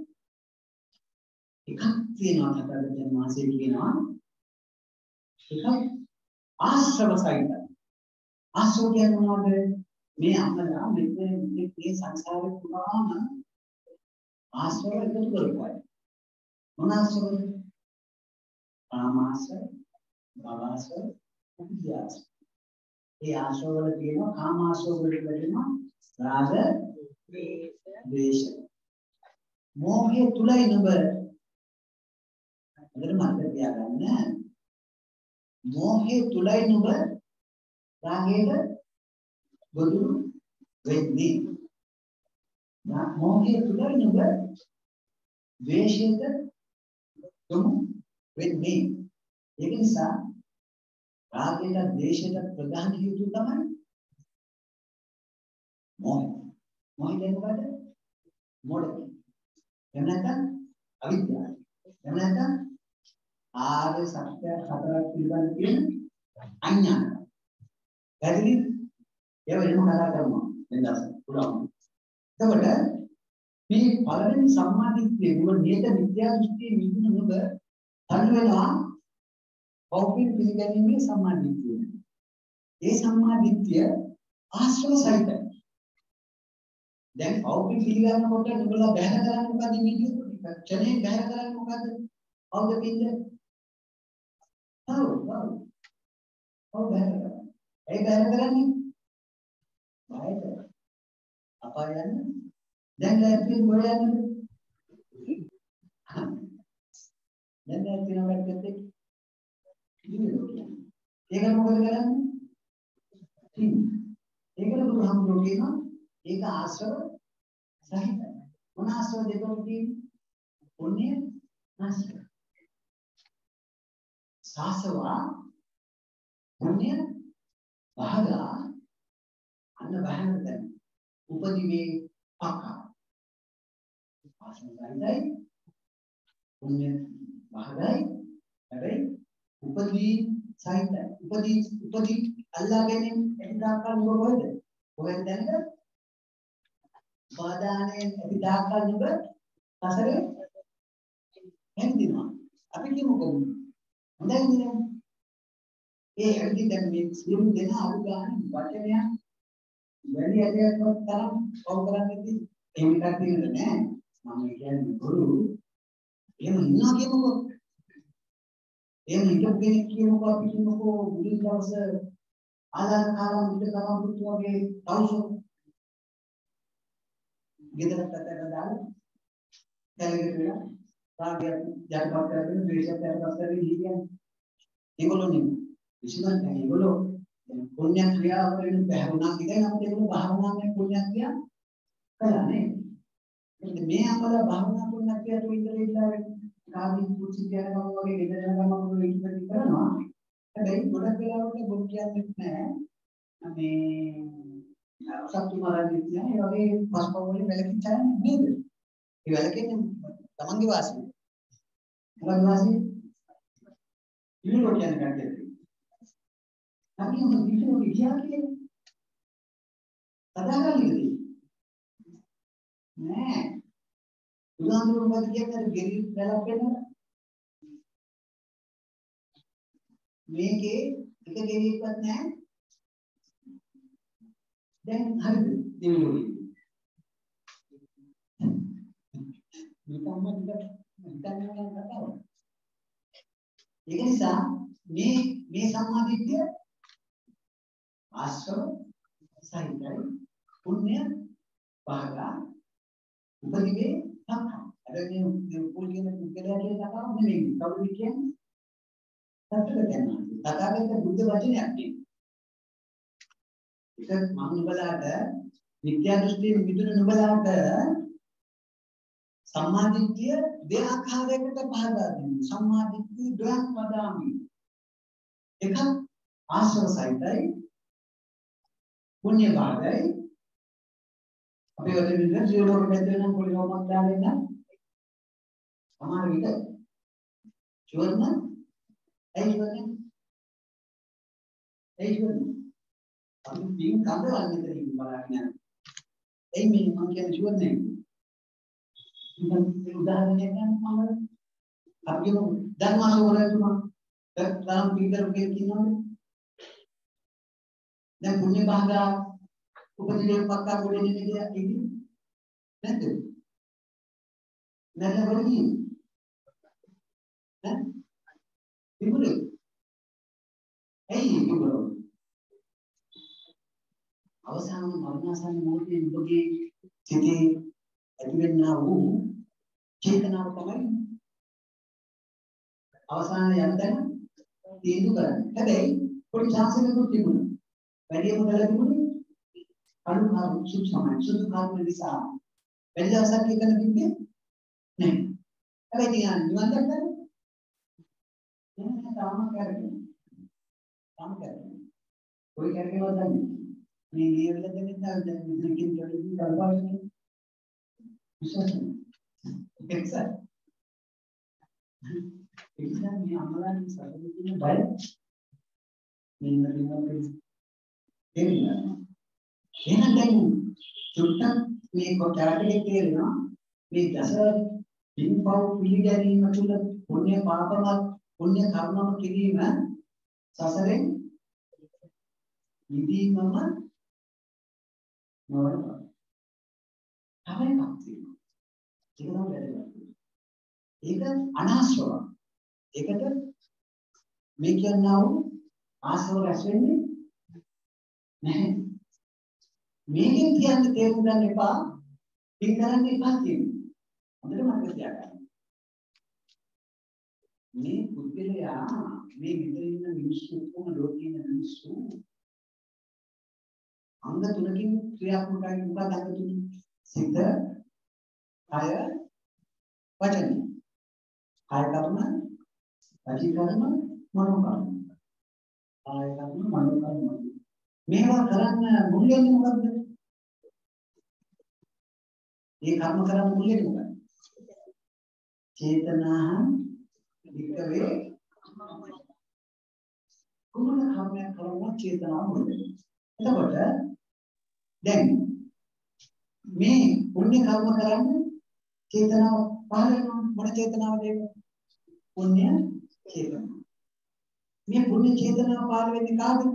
එකක් තියෙනවා කතා කරන වාස්තේ කියනවා එකක් ආශ්‍රව සහිතයි. ආශ්‍රව කියන්නේ මොනවද? මේ අම්මලා මේ සංසාරේ පුරාම ආශ්‍රව එකතු කරපුවා. මොන ආශ්‍රවද? කාමාශ්‍රව, භවආශ්‍රව, විද්‍යාශ්‍රව. ඒ ආශ්‍රව වල තියෙනවා කාමාශ්‍රව වලට වැටෙනවා රාග, ද්වේෂ. මෝහය තුලයි නුඹ හොඳට මතක තියාගන්න. මෝහය තුලයි නුඹ රාගයට ගොදුරු වෙන්නේ. මෝහය තුලයි නුඹ ද්වේෂයට යොමු වෙන්නේ. ඒක නිසා රාගයට ද්වේෂයට ප්‍රධාන හේතුව තමයි මොහය. මොහය කියන්නේ මොකද? මොඩකම. එහෙම නැත්නම් අවිද්‍යාව. එහෙම නැත්නම් ආර්ය සත්‍ය හතරක් පිළිබඳ කියන අඥාන. පැහැදිලි? ඒ වෙනම කතා කරනවා. දැන් දැන් පුළුවන්. එතකොට මේ පළවෙනි සම්මාදිට්ඨිය නුඹ නියත විද්‍යා දෘෂ්ටියේ නිදුන නුඹ තනි වෙනවා පෞපින් පිළිගැනීමේ සම්මාදිට්ඨිය. ඒ සම්මාදිට්ඨිය ආශ්‍රව සහිතයි. දැන් පෞපින් පිළිගන්නකොට නුඹලා බැහැ කරන්නේ මොකද වීඩියෝ ක්ෂණේ බැහැ කරන්නේ මොකද? අවුද පින්ද? ඔව් බැහැ කරන්නේ. ඒ බැහැ කරන්නේ? බයද? අපා යන්නේ? දැන් ලැබෙන්නේ මොකද යන්නේ? දැන් ලැබෙන්නේ මොකද? ඒක මොකද කරන්නේ? ඒකල බුදුහාමුදුරුවෝ කියනවා ඒක ආශ්‍රව සහිතයි. මොන ආශ්‍රව දෙකක් තියෙන්නේ? පුණ්‍ය ආශ්‍රව. සාසවා පුණ්‍ය භාගා අන්න බහැරට උපදිවේ පක්ඛා. ආශ්‍රව සහිතයි පුණ්‍ය භාගයි හැබැයි උපදී සහිතයි. උපදී අල්ලා ගැනීම එදාකල් නුඹ කොහෙද? කොහෙද දැනග? බාධානේ එදාකල් නුඹ සසරේ හැඳිනවා. අපි කියමුකෝ හොඳයි නේද? ඒ හැඳි දැන් මේ සියලු දෙනා අලු ගන්න වචනයක් වැඩි ඇදයක් තරම් කව කරන්නේ එහෙම එකක් තියෙන්නේ නැහැ. මම කියන්නේ ගුරු එහෙම ඉන්නවා කියමුකෝ. එහෙම හිතපු කෙනෙක් කියමුකෝ අපි කියමුකෝ මුලින් දවස ආදාන කාලම් මුද කරන් පුතු වගේ තවුසෝ ගෙදරට දාලා කැලේකට වෙලා රාගය ජයපත් කරගෙන ද්වේෂය ජයපත් කරගෙන ඉන්නේ. ඒගොල්ලෝ නෙමෙයි. විශ්වාස නැහැ. ඒගොල්ලෝ පුණ්‍ය ක්‍රියාව වලින් බැහැරුණා කියලා නම් ඒගොල්ලෝ භාවනාවෙන් පුණ්‍ය ක්‍රියා කළානේ. ඉතින් මේ අපල භාවනා පුණ්‍ය ක්‍රියා තුලින්දලා කාමී කුචි කියනවා වගේ ගෙදර යනකම් අපිට ඉක්මනට කරනවා. හැබැයි ගොඩක් වෙලාවට බොරු කියන්නේ නැහැ. මේ සත්තු මරන්නේ නැහැ. ඒ වගේ පස්පව වලින් වැළකීච්චා නේද? ඒ වැළකෙන්නේ තමන්ගේ වාසිය. මොකද වාසිය? ඉන්නෝ කියන කට්ටිය. අපි මොකද ඉන්නෝ කියන්නේ? සදාගන්නේ නෑ. උදාහරණයක් මොකද කියන්නේ? ගෙරි වැලක් වෙනවා. මේකේ එක ගෙරියක්වත් නැහැ. දැන් හරිද? දෙවියෝ. ඒක නිසා මේ සම්මාදිට්ඨිය ආශ්‍රව සහිතයි පුණ්‍ය භාගා උපදිවේ පක්ඛා. හැබැයි මේ පුණ්‍ය පුද්ගලයා කියන කතාව නෙමෙයි. කවුද කියන්නේ? සත්‍යකයන්. තථාගත බුද්ධ වචනයක් නේ. ඒක මම නුඹලාට විද්‍යා දෘෂ්ටියෙන් මිදුණු නුඹලාට සම්මාදිට්ඨිය දෙආකාරයකට පහදා දෙනවා. සම්මාදිට්ඨිය දෙයක් පදාමි. එකක් ආශ්‍රව සහිතයි පුණ්‍ය භාගයි. අපි වදින්න ජීවෝර බෙදෙන පොලිනෝමක් දාගෙන සමාන විද ජීවන ඒ අපි පින් කඳවල් මෙතනින් බලන්න. ඒ මේ මම කියන්නේ ජීවන්නේ. ඉතින් උදාහරණයක් ගන්න අපි ධර්මාශෝරයතුමා තරම් පිටර කියනවා. දැන් පුණ්‍ය භාගා උපදිනේ පක්කා ගොඩේ නෙමෙයි ඉන්නේ. නැද්ද? නැද්ද වරදී? ඈ? ඉමුනේ. ඇයි ඉමුනේ? අවසාන මරණාසන්න මොහොතේ ඔබගේ සිතේ ඇතිවෙනා වූ චේතනාව තමයි අවසාන යන තැන තීන්දුව කරන්නේ. හැබැයි පොඩි chance එකක් තිබුණා. වැඩිම කළ තිබුණේ අනුකාරු සුසමයි සුදුකාරු නිසා වැඩි දවසක් එකන තිබ්බේ නැහැ. හැබැයි තියන් නිවන් දැක්කද? නෑ තාම කරගෙන. කොයි කරගෙනවද දන්නේ? මේ ලියවිල දෙන්නේ දැන් මෙතනකින් දෙන්නේ කල්පාවන්නේ. විශ්වාසයි. එක්සත්. එක්සත් මේ අමලාගේ සතුටින් බය මෙන්න දිනවල එහෙනම් දැන් චුට්ටක් මේ කොටාටේ කියනවා මේ දස පින්පව් පිළිගැනීම තුළ පුණ්‍ය පාපමත් පුණ්‍ය කර්මම කිරීම සසරෙන් නිදීමම නොවනවා. හැබැයි ඒක අනාශ්‍රව. ඒකට මේ කියනවා ආශ්‍රව රැස් වෙන්නේ නැහැ. මේකෙන් කියන්නේ තේරුම් ගන්න එපා. පින් කරන්න එපා කියන්නේ. හොඳට මතක තියාගන්න. මේ පුද්ගලයා මේ විතර ඉන්න මිනිස්සු කොහොම ලෝකේ ඉන්න මිනිස්සු අංග තුනකින් ක්‍රියාත්මකයි මොකක්ද අංග තුන? සිත, කය, වචන. කාය කර්ම, වචී කර්ම, මනෝ කර්ම. කාය කර්ම, මනෝ කර්ම. මේවා කරන්න මුල් වෙන්නේ මොකද්ද? මේ කර්ම කරන්න මුල් වෙන්නේ මොකක්ද? චේතනාහං වික්කවේ කුමන කර්මයක් කරනවා චේතනාව මුල් වෙන්නේ. එතකොට දැන් මේ පුණ්‍ය කර්ම කරන්නේ චේතනාව පහළ වෙනවා. මොන චේතනාවද ඒක? පුණ්‍ය චේතනාව. මේ පුණ්‍ය චේතනාව පහළ වෙන්නේ කාගෙන්ද?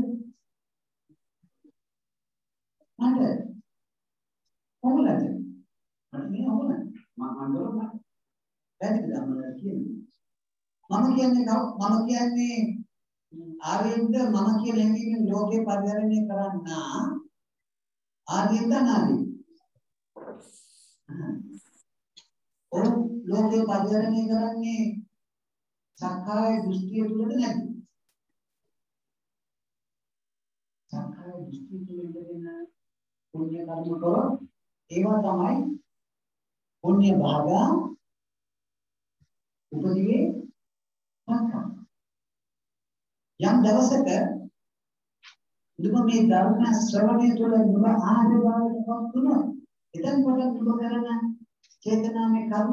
මට. කොහොමද? මට මේ ඕන. මම කරනවා. පැහැදිලිද මම කියන්නේ? මම කියන්නේ ආර්යෙන්ද මම කියන හැඟීමෙන් ලෝකේ පරිහරණය කරන්නා ආර්යෙන්ද අනාර්යෙන්ද? ඔව් ලෝකේ පරිහරණය කරන්නේ සක්කාය දෘෂ්ටිය තුලද නැද්ද? සක්කාය දෘෂ්ටිය තුල ඉඳගෙන පුණ්‍ය කර්ම කරොත් ඒවා තමයි පුණ්‍ය භාග උපදිවේ සංකම්. යම් දවසක දුක මේ ධර්ම ශ්‍රවණය තුළ දුක ආහාර බවට පත් වුණා. එතෙන් පටන් දුක කරන චේතනාමය කර්ම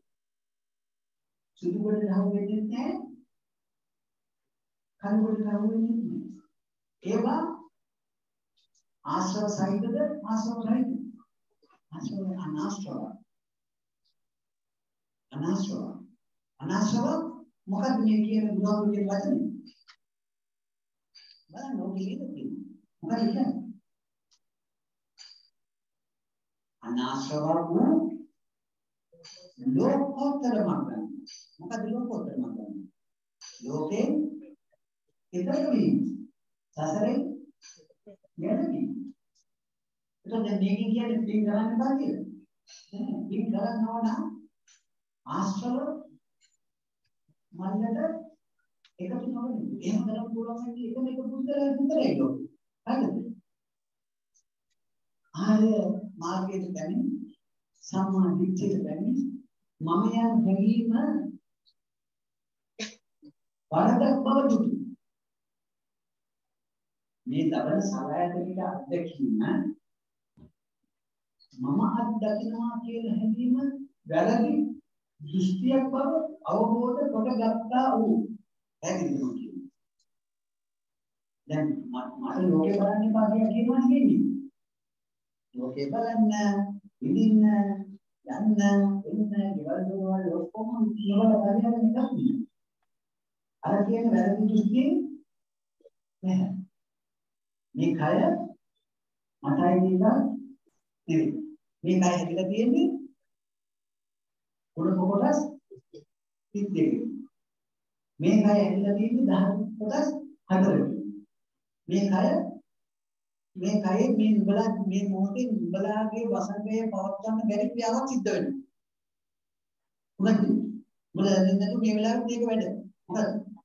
සුදු කොට රහු වෙන්නේ නැහැ. කන් කොට රහු වෙන්නේ නැහැ. ඒවා ආශ්‍රව සහිතද ආශ්‍රව රහිතද? ආශ්‍රව අනාශ්‍රව. අනාශ්‍රව මොකක්ද මේ කියන බුදුහාමුදුරුවෝ වචනේ? බලන්න ඕක ඉන්නේ. මොකද කියන්නේ? අනාශ්‍රව වූ ලෝකෝත්තර මාර්ගය. මොකද ලෝකෝත්තර මාර්ගය? ලෝකේ ඊතර වීම. සසරේ යන්නේ. එතකොට දැන් මේක කියන්නේ පින් කරන්න බෑ කියලා. නෑ පින් කරන්න ඕන ආශ්‍රව මල්ලට එකතු නොවෙන්නේ. එහෙම කරන්න පුළුවන් නම් එකම එක පුද්ගලයෙක් ලෝකේ. හරිද? ආර්ය මාර්ගයට පැමිණ සම්මා දිට්ඨියට පැමිණ මම යන හැඟීම වරදක් බව දුටු. මේ ලබන සලආයතනික අත්දැකීම මම අත්දකින්නවා කියන හැඟීම වැරදි දෘෂ්ටියක් බව අවබෝධ කොටගත්තා වූ හැඟීමක් කියන්නේ. දැන් මට ලෝකේ බලන්න එපා කියනවා නෙමෙයි. ලෝකේ බලන්න, විඳින්න, යන්න, එන්න, ගෙවල් දොරවල් ඔක්කොම ඉවල පරිහරණය කරන්න. අර කියන වැරදි දෘෂ්ටිය නැහැ. මේ කය මටයි කියලා නෙවෙයි. මේ කය හැදලා තියෙන්නේ කුණප කොටස් 32. මේ කය හැදලා තියෙන්නේ ධාතු කොටස් 4කින්. මේ කයේ මේ නුඹලා මේ මොහොතේ නුඹලාගේ වසඟය පවත්වන්න බැරි ක්‍රියාවක් සිද්ධ වෙනවා. මොකද? මොකද දැන් මේ වෙලාවට මේක වැඩ. මොකද?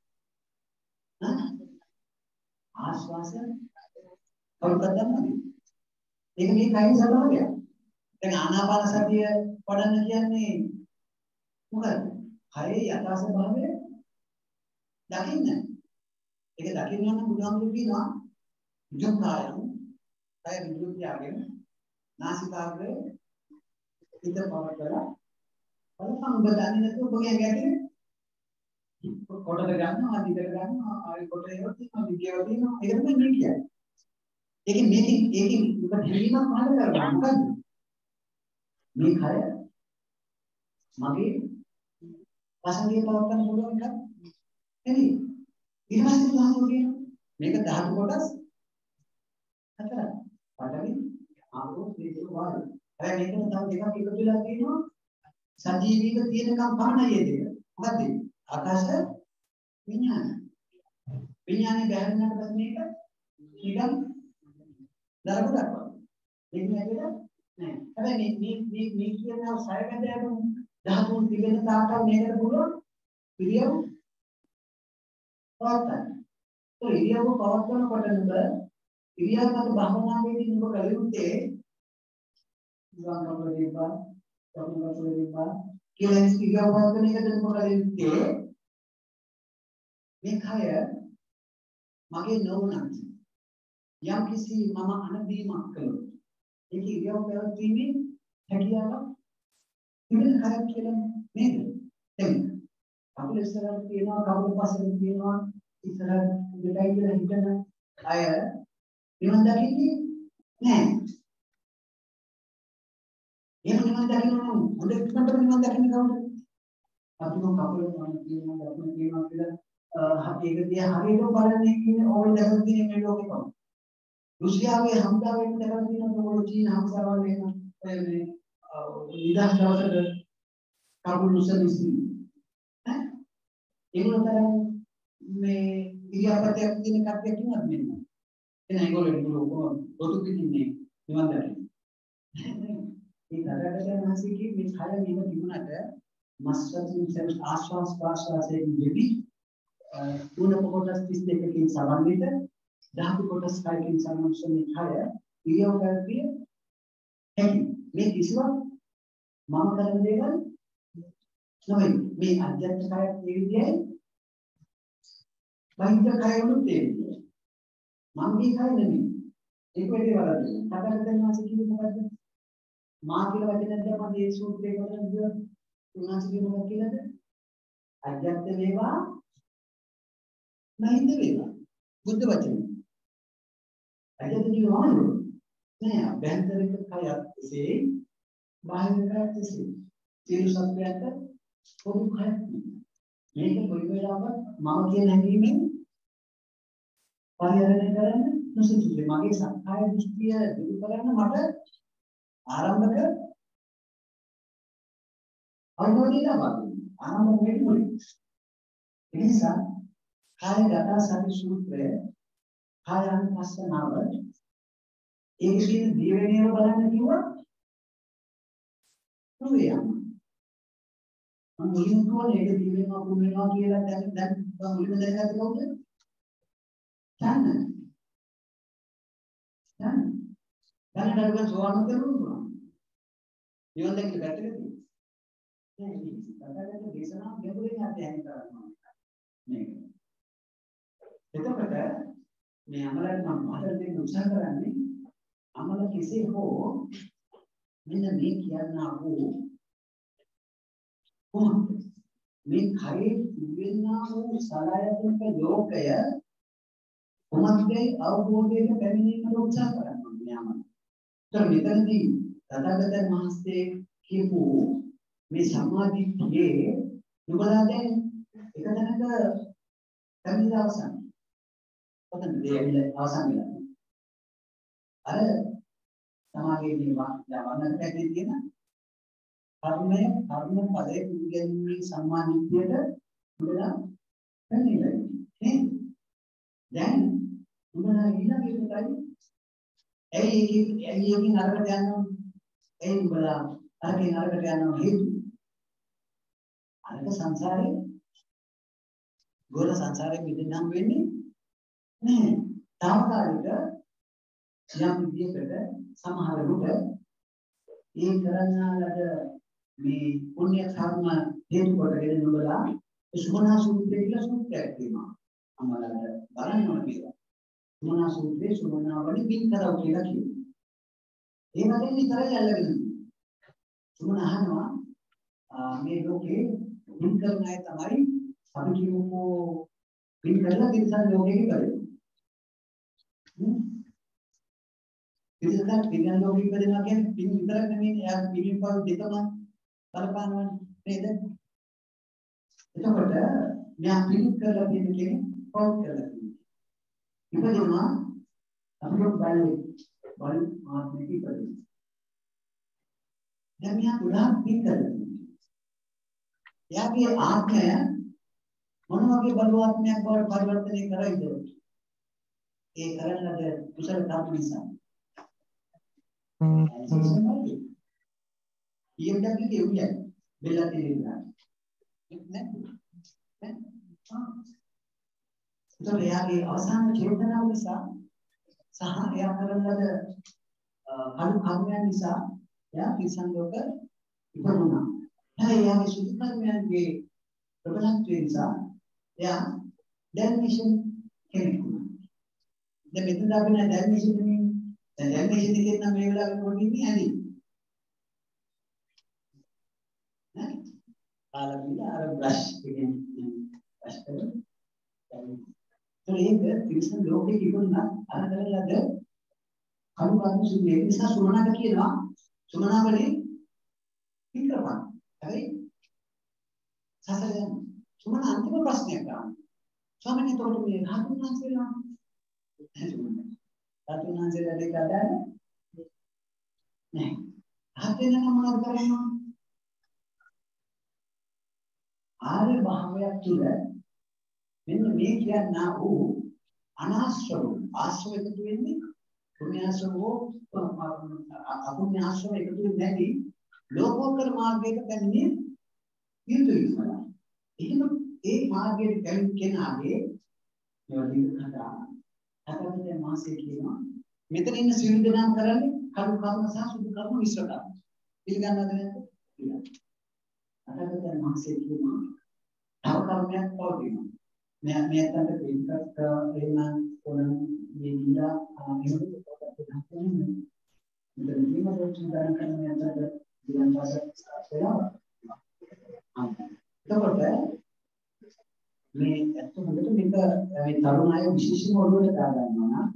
ආශ්වාස කවුරුද දන්නවද? ඒක මේ කයින් ස්වභාවයක්. දැන් ආනාපාන සතිය වඩන්න කියන්නේ මොකද? කයේ යථා ස්වභාවය දකින්න. ඒක දකින්න නම් බුදුහාමුදුරු කියනවා විදුම් කායම් කය විදුම් ත්‍යාගයෙන් නාසිකාග්‍රේ හිත පවත්වලා බලන්න ඔබ දන්නේ නැතුව ඔබගේ ඇඟ කොටද ගන්නවා අදිට ගන්නවා ආයි කොට හේවත් තියෙනවා විද්‍යාව තියෙනවා ඒක තමයි මේ කියන්නේ. ඒකෙන් ඔබ හැමීමක් පහල කරගන්න මොකද්ද? මේ කය මගේ වසඟේ පවත්වන්න පුළුවන් එකක් නෙවෙයි. ඊට පස්සේ බුදුහාමුදුරු කියනවා මේක ධාතු කොටස් හතරක්. පඨවි ආපෝ තේජෝ වායු. හැබැයි මේකට තව දෙකක් එකතු වෙලා තියෙනවා සජීවීව තියෙනකම් පමණයි දෙක. මොකද්ද? ආකාශ විඥාන. විඥානේ බැහැරෙන්නට පස්සේ මේක නිකන් දරගොඩක් වගේ. මේක නැතිද? නෑ. හැබැයි මේ කියන සයබැඳයම ධාතුන් තිබෙන තාක්කල් මේකට පුළුවන් පිළියම් පවත්තන්න. તો ඉරියව්ව පවත්වනකොට නුඹ ඉරියව්වට භාවනාවේදී නුඹ කළ යුත්තේ ගාන කපලේපා කපලේපා කියලා ඉරියව් පවත්වන එකද නුඹ කළ යුත්තේ මේ කය මගේ නොවුනත් යම් කිසි මම අනදීමක් කළොත් ඒක ඉරියව් පැවැත්වීමේ හැකියාවක් තිබෙන කයක් කියලා නේද? දැන් කකුල ඉස්සරහට තියනවා කකුල පස්සට තියනවා ඉස්සරහට දෙකයි කියලා හිතන අය නිවන් දකින්නේ නැහැ. එහෙම නිවන් දකින්න නම් හොඳ ඉක්මනට නිවන් දකින්න කවුද? අපි කකුල තියනවා කකුල තියනවා කියලා ඒක දිහා හරියට බලන්නේ කියන්නේ ඕල් දැකලා තියෙන මේ ලෝකේ කොහොමද? රුසියාවේ හම්දාවෙන් දැකලා තියෙන ඕල් චීන හම්සාවල් එහෙම මේ නිදහස් දවසක කකුල උස්සන ඈ ඒගොල්ලෝ මේ ඉරියාපතයක් තියෙන කට්ටියක් ඉන්නවද මෙන්න? එන ඒගොල්ලෝ රොතු පිටින්නේ නිවන් දකින්න. මේ දරකට මාසිකේ මේ කය නිව තිබුණාට මස්වතින් ආශ්වාස ප්‍රාශ්වාසයෙන් දෙවි තුනක කොටස් 32කින් සමන්විත ධාතු කොටස් 6කින් සමන්විත කය ඉරියව් කරපිය හැකි. මේ කිසිවක් මම කරන දේවල් නෙවෙයි. මේ අධ්‍යාත්ම කය ඒ විදිහයි බාහිර කය වලුත් ඒ විදිහයි. මම මේ කය නෙමෙයි. ඒක වෙලේ වලදී. කඩකට මාසික කිව්ව මොකද්ද? මා කියලා වචනයක් දැම්මම මේ සූත්‍රේ කොටද උනාසි කියන මොකක්ද කියලාද? අධ්‍යාත්ම වේවා නැහින්ද වේවා. බුද්ධ වචනේ. අධ්‍යාත්ම කියනවා නෑ අභ්‍යන්තරික කයත් එසේ බාහිර කයත් එසේ. සියලු සත්‍යයන්ට පොදු කයක් මේක කොයි වෙලාවක මම කියන හැඟීමෙන් පරිහරණය කරන්න නොසිතුවේ. මගේ සක්කාය දෘෂ්ටිය දුරු කරන්න මට ආරම්භක අවබෝධය ලබා ගන්න. ආරම්භ වෙන්නේ. ඒ නිසා කායගත සති සූත්‍රය කායानुපස්සනාව ඒක කියන දියවෙනේව බලන්න කිව්වා නෙවෙයි යන්න. මම මුලින්ම කිව්වා ඒක දියවෙනවා කුමනවා කියලා දැන් මුලින්ම දැනගත්තේ කවුද? දැන් දැනට සෝවාන් කරුණා. නිවන් දැක්ක පැත්තකදී නෑ මේ කතාවට දේශනා ගැඹුරින් අධ්‍යයනය කරනවා මේක. එතකොට මේ අමලට මම මතක දෙන්න උත්සාහ කරන්නේ අමල කෙසේ හෝ මෙන්න මේ කියනා වූ කොහොමද මේ කයේ තිබෙනා වූ සලආයතනික ලෝකය කොහොමදයි අවබෝධයෙන් පැමිණීමට උත්සාහ කරනවා මේ අමල. ඒතර මෙතනදී තථාගතයන් වහන්සේ කියපු මේ සමාධියේ නුඹලා දැන් එක තැනක පැමිණලා අවසන්. ඔතන දෙවිල අවසන් වෙනවා. අර සමාධියේ වර්ණකට ඇදී තියෙන කර්මය කර්ම පදයේ පිළිගැනීමේ සම්මානිත්‍යයට නුඹලා පැමිණලා ඉන්නේ. දැන් නුඹලා ඊළඟ එකයි ඇයි එකකින් අරකට යනවා? ඇයි නුඹලා අරකින් අරකට යනවා හේතුව? අරක සංසාරේ ගොර සංසාරේ මිදෙන්නම් වෙන්නේ නැහැ. තාවකාලික යම් විදියකට සමහරවිට ඒ කරන්නාලට මේ පුණ්‍ය කර්ම හේතු කොටගෙන නුඹලා සුමනා සූත්‍රය කියලා සූත්‍රයක් තියෙනවා. අමලට බලන්න ඕන කියලා. සුමනා සූත්‍රයේ සුමනා වලි පින් කරව කියලා කියනවා. ඒ වගේ විතරයි අල්ලගෙන සුමන අහනවා මේ ලෝකේ පින් කරන අය තමයි අපි කියමුකෝ පින් කරලා තිරසන් ලෝකෙක කරේ. ඉතින් පින් ලෝකෙක කරනවා කියන්නේ පින් විතරක් නෙමෙයි එයා පින් පාව දෙකම බලපානවනේ නේද? එතකොට මෙයා පින් කරලා තියෙන කෙනෙක් පව් කරලා තියෙනවා. ඉතින්වා අපිට බල ආත්මික ඉපදෙනවා. දැන් මෙයා ගොඩාක් පින් කරලා තියෙනවා. එයාගේ ආත්මය මොන වගේ බලවත්මයක් බවට පරිවර්තනය කරයිද? ඒ කරන ලද කුසල කර්ම නිසා. ඊයන්ට කියුවේ බෙල්ල තියෙනවා. ඒතකොට එයාගේ අවසාන චේතනාව නිසා සහ එයා කරන ලද අනු කර්මයන් නිසා එයා තිරිසන් ලෝක ඉපදුණා. හැබැයි එයාගේ සුදු කර්මයන්ගේ ප්‍රබලත්වය නිසා එයා දැල්මිෂන් කෙනෙක් වුණා. දැන් මෙතන අපි නෑ දැල්මිෂන් නෙමෙයි. දැන් දැල්මිෂන් එකේ නම් මේ වෙලාවේ පොඩි ඉන්නේ ඇලි. නේ? ආලබිල අර බ්‍රෂ් එකෙන් බ්‍රෂ් කරලා ඒක තිරිසන් ලෝකෙක ඉපදුණා අර කරලද කණු කර්ම සුදු ඒ නිසා සුමනාට කියනවා සුමනාවනේ පිටරපන්. හැබැයි සසලෙන් සුමන අන්තිම ප්‍රශ්නයක් ගන්න. ස්වාමීනි එතකොට මේ රහතුන් වහන්සේලා රහතුන් වහන්සේලා දෙක අදාළ නෑ. රහතෙන් නම් මොනවද කරන්නේ? ආර්ය භාවයක් තුළ මෙන්න මේ කියනා වූ අනාශ්‍රව ආශ්‍රව එකතු වෙන්නේ පුණ්‍යාශ්‍රව අපුණ්‍යාශ්‍රව එකතු වෙන්නේ නැති ලෝකෝත්තර මාර්ගයක පැමිණිය යුතුයි කියලා. එහෙනම් ඒ මාර්ගයට පැමිණ කෙනාගේ යෝනික කතා අතපොතේ මාසේ කියනවා මෙතන ඉන්න සියලු දෙනාම කරන්නේ කර්ම කර්ම සහ සුදු කර්ම මිශ්‍ර කර්ම. පිළිගන්නවද නැද්ද? පිළිගන්න. අතපොතේ මාසේ කියනවා තව කර්මයක් පවතිනවා. मैं तंत्र पेशकश लेना कोण ये जिला आगे तो मतलब ये मतलब चिंतन करने में अंतर जीवन भाषा सेवा हाँ तो पता है मैं तो मुझे तो मेरा तारुण आया विशेष मोड़ में क्या करना ना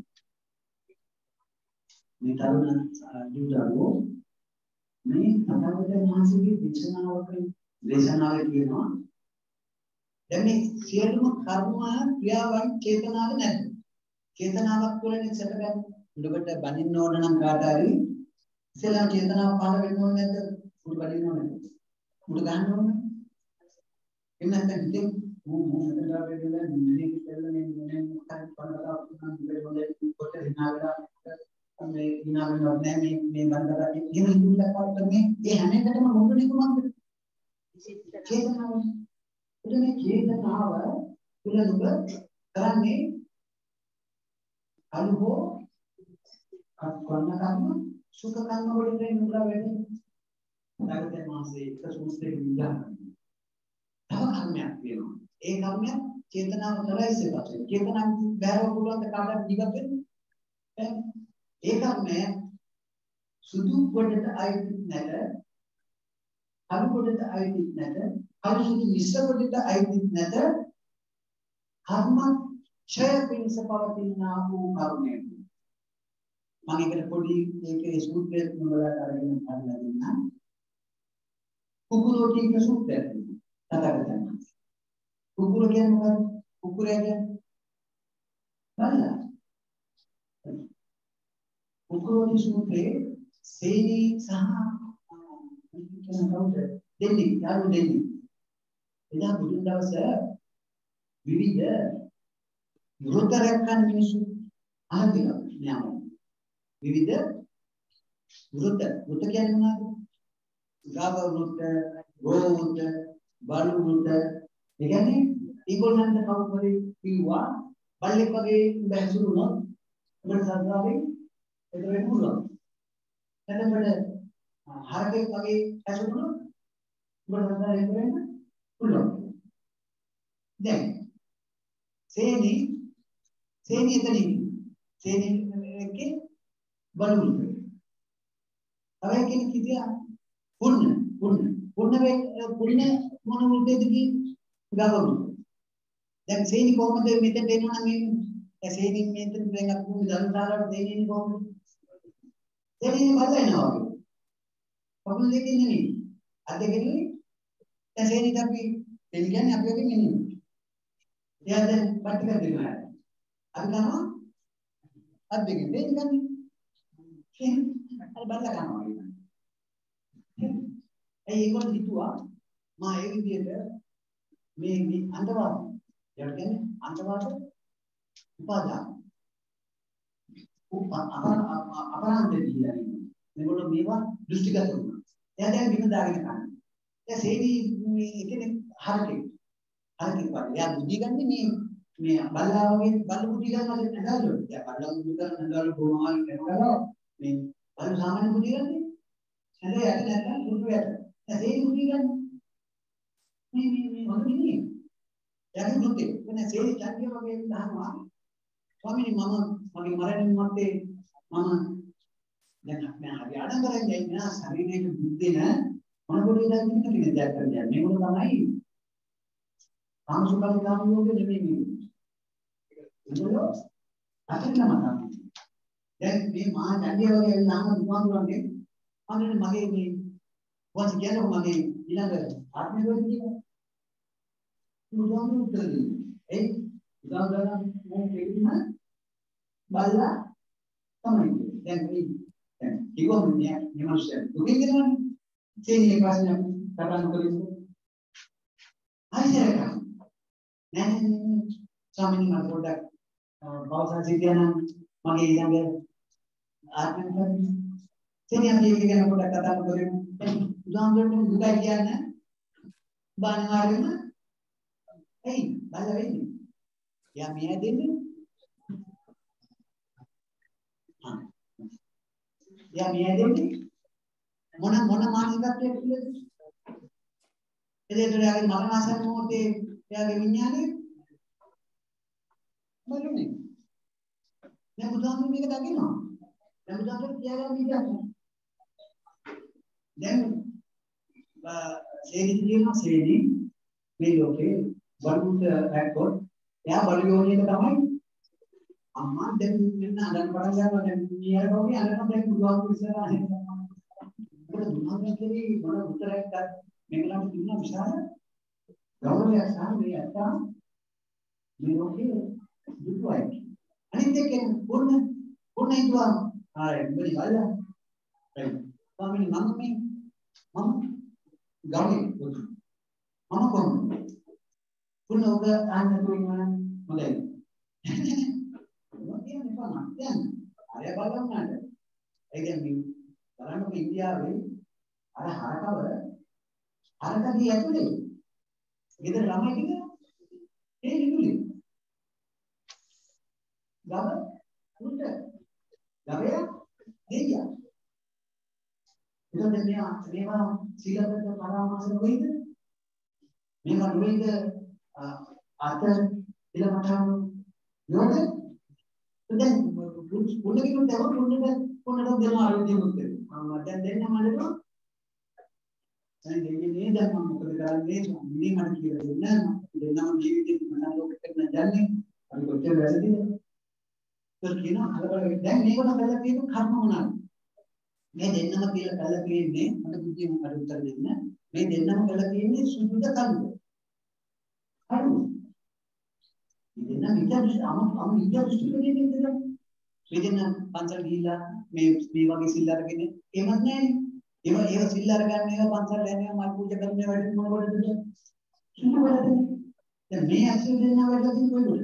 मैं तारुण जुड़ालो मैं पता पता वहाँ से भी विचना और देशना के ना දැන් මේ සියලුම කර්ම ක්‍රියාවන් චේතනාව නැද්ද? චේතනාවක් තුළනේ සැකගන්න. උඩකට බඳින්න ඕන නම් කාට හරි ඉස්සෙල්ලා චේතනාව පහළ වෙන්න ඕනේ නැද්ද? උඩ බඳින්න ඕනේ නැද්ද? උඩ ගන්න ඕනේ. එන්න නැත්නම් ඉතින් මොකටද වෙන්නේ? නිදි කියලා මේ මොකක්ද පණකලා පුතන් දෙවලේ කොට දිනාලා මේ දිනාගෙන නැහැ මේ බඳලා ඉතින් ඉන්නලා කාට මේ හැම එකටම මොකද නිකමක්ද? චේතනාව මේ චේතනාව තුලනුඹ කරන්නේ අනුභව කර්ම කර්ම සුඛ කර්ම වලින් නුඹ වෙන්නේ නැගතේ මාසේ එක සූත්‍රයේ විග්‍රහ තව කර්මයක් වෙනවා ඒ කර්මය චේතනාව කරලා ඉස්සෙල්ලා චේතනාව බෑරව පුළුවන් කාටද දිගට වෙන්නේ ඒ කර්මය සුදු කොටට අයිති නැත අරු කොටට අයිති නැත අනුසුදු මිශ්‍ර කොටට අයිති නැත කර්ම ඡය පිණිස පවතිනා වූ කර්මය මම ඒකට පොඩි ඒකේ සූත්‍රයක් මොනවාද අරගෙන හදලා දෙන්නම් කුකුරෝ කියන සූත්‍රයක් කතා කරනවා කුකුර කියන්නේ මොකක්ද කුකුරය කියන්නේ බලන්න කුකුරෝ සූත්‍රයේ සේනි සහ කියන කවුද දෙන්නේ යාළු දෙන්නේ එදා බුදුන් දවස විවිධ වෘත රැකගන්න මිනිස්සු අහන්නේ න්යාම විවිධ වෘත කියන්නේ මොනවද? ගාව වෘත, ගෝ වෘත, බලු වෘත. ඒ කියන්නේ ඒගොල්ලන්ට කවුරුහරි කිව්වා බල්ලෙක් වගේ බැසුනොත් උඹට සද්දාවේ ඒක වෙන්න පුළුවන්. එතකොට හරකෙක් වගේ ඇසුනොත් උඹට සද්දාවේ ඒක වෙන්න පුළුවන්. දැන් සේනි එතනින් සේනි එකේ බලුල් අර කෙනෙක් හිටියා පුන්න මොන මුල්පේද කි ගවරු දැන් සේනි කොහමද මෙතෙන්ට එනවා නම් මේ සේනි මෙතෙන් දැන් අපි දන්තාලට දෙන්නේ කොහොමද සේනි බලනවා වගේ පොඩි දෙකින් නෙමෙයි අදගෙනි දැන් සේනි අපි කියන්නේ අපි වගේ මිනිස්සු එයා දැන් පට්ටක දෙනවා අපි කරනවා අදගෙන් දෙන්නේ අර බලලා ගන්නවා ඒගොල්ලෝ හිතුවා මා ඒ විදිහට මේ අන්තවාද ඒකට කියන්නේ අන්තවාද උපාදාන අපරාන්තේ කියලා මේගොල්ලෝ මේවා දෘෂ්ටිගත වුණා එයා දැන් බිම දාගෙන කන්නේ දැන් සේවි මේ කෙනෙක් හරකෙක් වගේ එයා බුද්ධි ගන්නේ මේ බල්ලාවගේ බල්ලු කුටි ගන්නවද නේද? දැන් බල්ලා කුටි ගන්න නේද බොමාල් කරනවා. මේ බල්ලු සාමාන්‍ය කුටි ගන්නේ. හැබැයි යට නැත්නම් කුටු යට. දැන් ඒ කුටි ගන්න. මේ මොකද ඉන්නේ? යකි කුටි. එනේ සේරි චන්දිය වගේ ගන්නවා. ස්වාමීනි මගේ මරණින් මත්තේ මම දැන් මම හරි ආඩම්බරයි නෑ ශරීරයේ බුද්ධි නෑ මොන කොට ඉඳන් ඉන්න දෙයක් කරන්නේ මේ මොන තමයි කාමසුඛාදී කාම යෝගේ නෙමෙයි ඒක අතනම දැන් මේ මහා චන්දිය වගේ නාම දුමාඳුරන්නේ අනේ මගේ මේ වාසි කියන්නේ මගේ ඊළඟ ආත්මය වෙන්නේ කියලා දුමාඳුර උත්තර දෙන්නේ ඒ උදාහරණ මොකක්ද කියන්නේ බල්ලා තමයි දැන් කිව්වම මේ මිනිස්සු දුකින් දෙනවනේ සේනිය ප්‍රශ්න කතා නොකරමු හරියට නෑ ස්වාමීනි මම පොඩ්ඩක් බවසා සිටියනම් මගේ ඊළඟ ආත්මය කරන්නේ සේනිය අපි එක ගැන පොඩ්ඩක් කතා නොකරමු උදාහරණයක් දුකයි කියන්නේ බානවාරෙම එයි බල්ලා වෙන්නේ යා මිය දෙන්නේ යා මිය දෙන්නේ මොන මානසිකත්වයක් කියලාද? එතකොට යාගේ මරණාසන්න මොහොතේ යාගේ විඥානේ බලන්නේ. දැන් බුදුහාමුදුරුවෝ මේක දකිනවා. දැන් බුදුහාමුදුරුවෝ කියාගන්න විදිහක්. දැන් සේනි කියනවා සේනි මේ ලෝකේ බලුත් රැක්කොත් එයා බලයෝනියක තමයි අම්මා දැන් මෙන්න අදන් පටන් ගන්නවා දැන් ඊයරෝ වගේ අදන් දැන් බුදුහාමුදුරුවෝ ඉස්සරහා හිටියා. ඒක දුන්නාගේ මොන උත්තරයක් මේගොල්ලන්ට දුන්න විශාල ගෞරවයක් සාමයේ අත්තා මේ ලෝකේ දුක්වයි. අනිත් එකෙන් පොන්න ඉදුවා ආයේ මෙලි ගාලා ස්වාමීනි මම ගානේ මම කොහොමද පුන්න ඔබ ආන්න තුන්වන හොඳයි මොකද කියන්නේ පාන දැන් අය බලන්නට ඒ කියන්නේ බලන්න ඉන්දියාවේ අර හරකදී ඇතුලේ ගෙදර ළමයි ටික ඒ ඉන්නේ ගම උන්ට ගවය දෙයියා එතකොට මේවා සීලබ්බත පරාමාස නොවේද මේවා නොවේද අත ඉලමටම යොද දැන් පුණකින් තව පුණට දෙන ආරෝග්‍ය මුත්තේ මම දැන් දෙන්න මඩට දැන් දෙන්නේ දැන් මම මොකද කරන්නේ මේ මට කියලා දෙන්න දෙන්නම ජීවිතේ මම ලෝකෙට යන්නේ අපි කොච්චර වැරදිද ඒක කියනවා හලබල දැන් මේකට කරලා තියෙන කර්ම මොනවාද මේ දෙන්නම කියලා කරලා තියෙන්නේ මට බුද්ධියෙන් මට උත්තර දෙන්න මේ දෙන්නම කරලා තියෙන්නේ සුද්ධ කර්ම හරි ඉතින් නම් අම ඉතිහාසෙ දෙන්නේ මේ දෙන්න පන්සල් ගිහිල්ලා මේ වගේ සිල් අරගෙන එහෙමත් නැහැ ඒව සිල් අරගන්න ඒවා පන්සල් යන්නේ මල් පූජා කරන වැඩ මොනවද දැන් මේ ඇසුර දෙන්න වැඩ තියෙන්නේ කොහෙද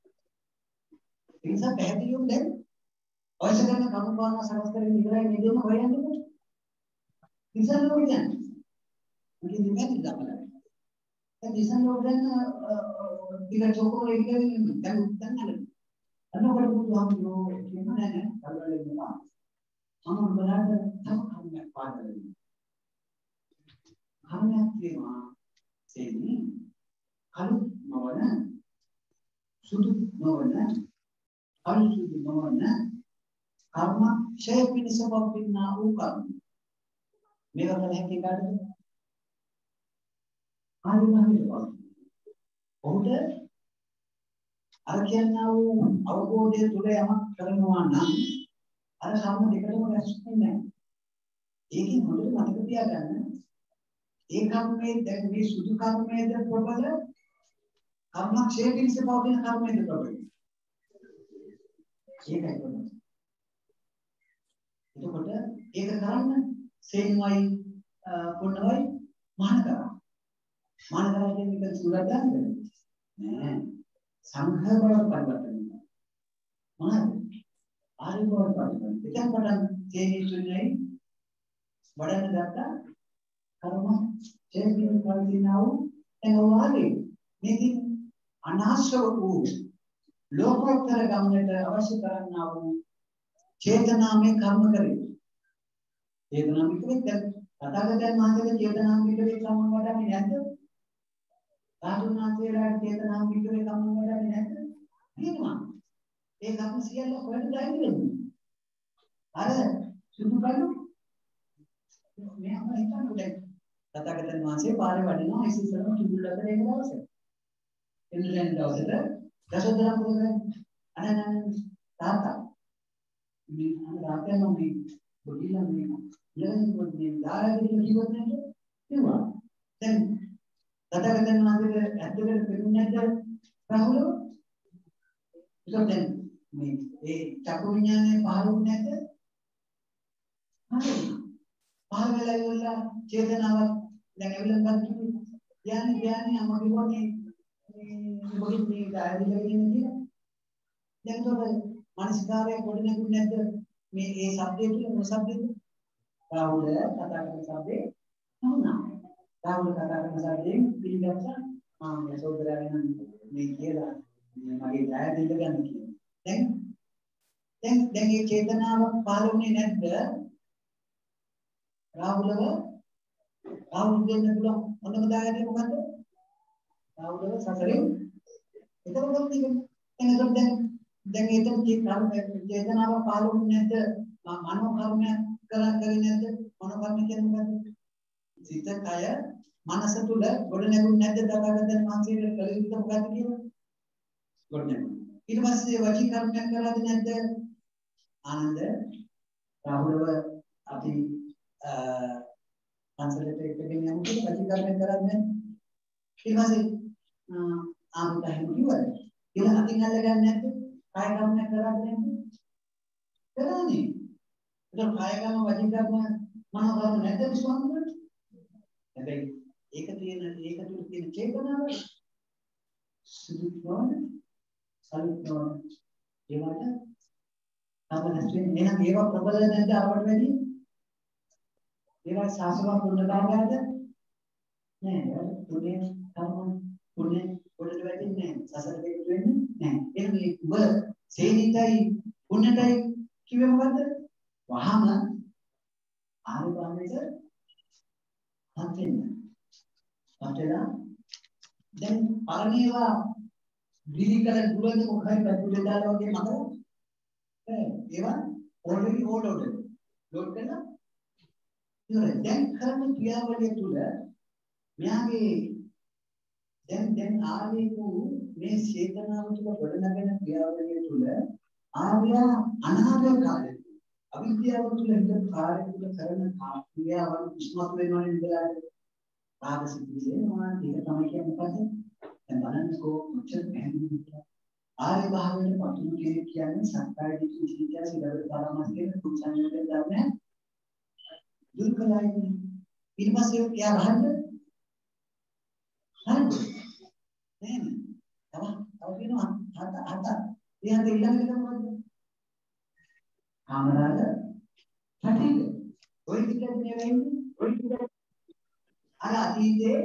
ඒ නිසා පැහැදිලිවම දැන් අවශ්‍ය කරන කර්මපාන සංස්කරණය ඉවරයි මේ දෙන්න හොයන්නේ ඉතින් කියන්නේ මුලින් දෙන්නේ තමයි දැන් ඉතින් දැන් ඉතින් චෝකෝ ඉන්නේ දැන් අනකොට බුදුහාමුදුරුවෝ කියන්නේ නැහැ කල්වලෙන්නවා මම බලන්න තම කර්මයක් පාදලෙන්න කර්මයක් කියනවා සේනි කලු නොවන සුදු නොවන අනුසුදු නොවන කර්ම ක්ෂය පිණිස පවතිනා වූ කර්ම මේවා කල හැකි කාටද ආනිමහේවා ඔහුට අර කියනා වූ අවබෝධය තුළ යමක් කරනවා නම් අර කර්ම දෙකම රැස් වෙන්නේ නැහැ. ඒකෙන් හොඳට මතක තියාගන්න. ඒ කර්මයේ දැන් මේ සුදු කර්මයේද ප්‍රබල කර්මක්ෂය පිණිස පවතින කර්මයේද ප්‍රබල. ඒකයි ප්‍රබල. එතකොට ඒක කරන්න සේන්වයි පොන්නවයි මහානකර. මහානකර කියන්නේ සුරත් ගන්නද? නෑ. සංඝ බව පරිවර්තනය මොනවාද ආරි බව පරිවර්තනය දැන් පටන් තේනිසුනේ වඩන්න ගත්තා කර්ම චේතන පරිණාව එනවා මේකෙන් අනාශ්‍රව වූ ලෝකෝත්තර ගමනට අවශ්‍ය කරන්නා වූ චේතනාමය කර්ම කරේ. චේතනාමික වෙද්ද තථාගතයන් වහන්සේගේ චේතනාමික වේ කර්ම වඩන්නේ නැද්ද? සාධුනාථේලාට චේතනාමික වේ කර්ම වඩන්නේ නැද්ද? කියනවා. ඒ කර්ම සියල්ල කොහෙද දැයින්නේ? අර සුදු කළු මෙයාම හිතන්නේ තථාගතයන් වහන්සේ පාරේ වඩිනවා ඉස්සෙල්ලාම කිඹුල් අතර එන දවසේ. එන්නේ දවසට දසදරම් කරන්නේ අනනන තාතා මේ රාතයන් මේ බොඩිලා මේ ඉලෙන් පොඩි දායකයෙක් කිව්වොත් නේද කිව්වා දැන් තථාගතයන් වහන්සේ ඇත්තටම පෙනුනේ නැද්ද රාහුල ඒක දැන් මේ ඒ චක්කු විඥානේ පහළුනේ නැද්ද හරි පහළ වෙලා ඉවරලා චේතනාවක් දැන් ඇවිල්ලා ගන්න යන්නේ අම්ම කිව්වනේ මොකද මේ දායකයෙක් කියන්නේ දැන් තෝරන මානසිකාරය පොඩි නැගුනේ නැද්ද මේ ඒ શબ્දේ තුල මොන શબ્දේද රාහුල කතා කරන શબ્දේ වුණා රාහුල කතා කරන શબ્දයෙන් පිළිගත්තා මේ සෝදරයන් මේ කියලා මගේ ඡාය දෙන්න ගන්න කියලා දැන් මේ චේතනාව පාළුනේ නැද්ද රාහුලව දෙන්න පුළුවන් මොනම දායකයෙක් මොකද්ද රාහුලව සසරේ එතකොට එතකොට දැන් එතන චේතනාව පාළුනේ නැද්ද මනෝ කර්මයක් කරන්නේ නැද්ද මනෝ කර්ම කියන්නේ මොකද්ද සිත කය මනස තුල ගොඩ නැගුනේ නැද්ද තථාගතයන් වහන්සේට කළ යුත්තේ මොකද්ද කියලා ගොඩ නැගුණා ඊට පස්සේ වචී කර්මයක් කරලාද නැද්ද ආනන්ද රාහුලව අපි පන්සලට එකගෙන යමු කියලා වචී කර්මයක් කරන්නේ ඊට පස්සේ ආන්ත එහෙම කිව්වද කියලා අතින් අල්ලගන්නේ නැද්ද කාය කර්මයක් කරන්නේ නැද්ද කරන්නේ ඒක කාය කර්ම වචී කර්ම මනෝ කර්ම නැද්ද විශ්වාසවලට හැබැයි ඒක තුල තියෙන චේතනාව සුදුනෝන සල්නෝන ඒවට අපලස්යෙන් එනම් ඒවා ප්‍රබල නැද්ද අපට වැඩි ඒවා සාසව පුණ්‍යතාවයද නෑ පුණ්‍ය කර්ම පුණ්‍ය පොඩට වැඩින්නේ නෑ සසර දෙක වෙන්නේ නෑ එන්නේ ඔබ සේනිතයි පුණ්‍යටයි කිව්වේ මොකද්ද වහම ආරෝපණයට හත්වෙන්න දැන් පරණේවා දිලිකල දුරද මොකයි පැතුලේ දාලා වගේ මතකද ඒවා already ordered ලෝඩ් කරලා ඉතින් දැන් කරන ක්‍රියාවලිය තුල මෙයාගේ දැන් ආවේකු මේ චේතනාව තුළ ගොඩනගෙන ක්‍රියාවලිය තුළ ආර්යා අනාගත කාලේ අවිද්‍යාව තුළ හිත කාර්ය තුළ කරන ක්‍රියාවන් ඉස්මතු වෙනවනේ ඉඳලා ආදසිතිසේ මොනවා දෙක තමයි කියන්නේ මොකද දැන් බලන්නකෝ කොච්චර පැහැදිලිද ආර්ය භාවයෙන් පතුරු කෙනෙක් කියන්නේ සක්කාය දිට්ඨි විචිකිච්ඡා සිලවල පරමාර්ථ කියන කුසලයෙන් දාන්නේ දුර්කලයි ඊට පස්සේ එයා රහත් හරිද නේද තව කියනවා හත එයාගේ ඊළඟට මොකද කාමරාග පැටිද ඔය ටිකක් නෙවෙයි ඔය ටික අර අතීතේ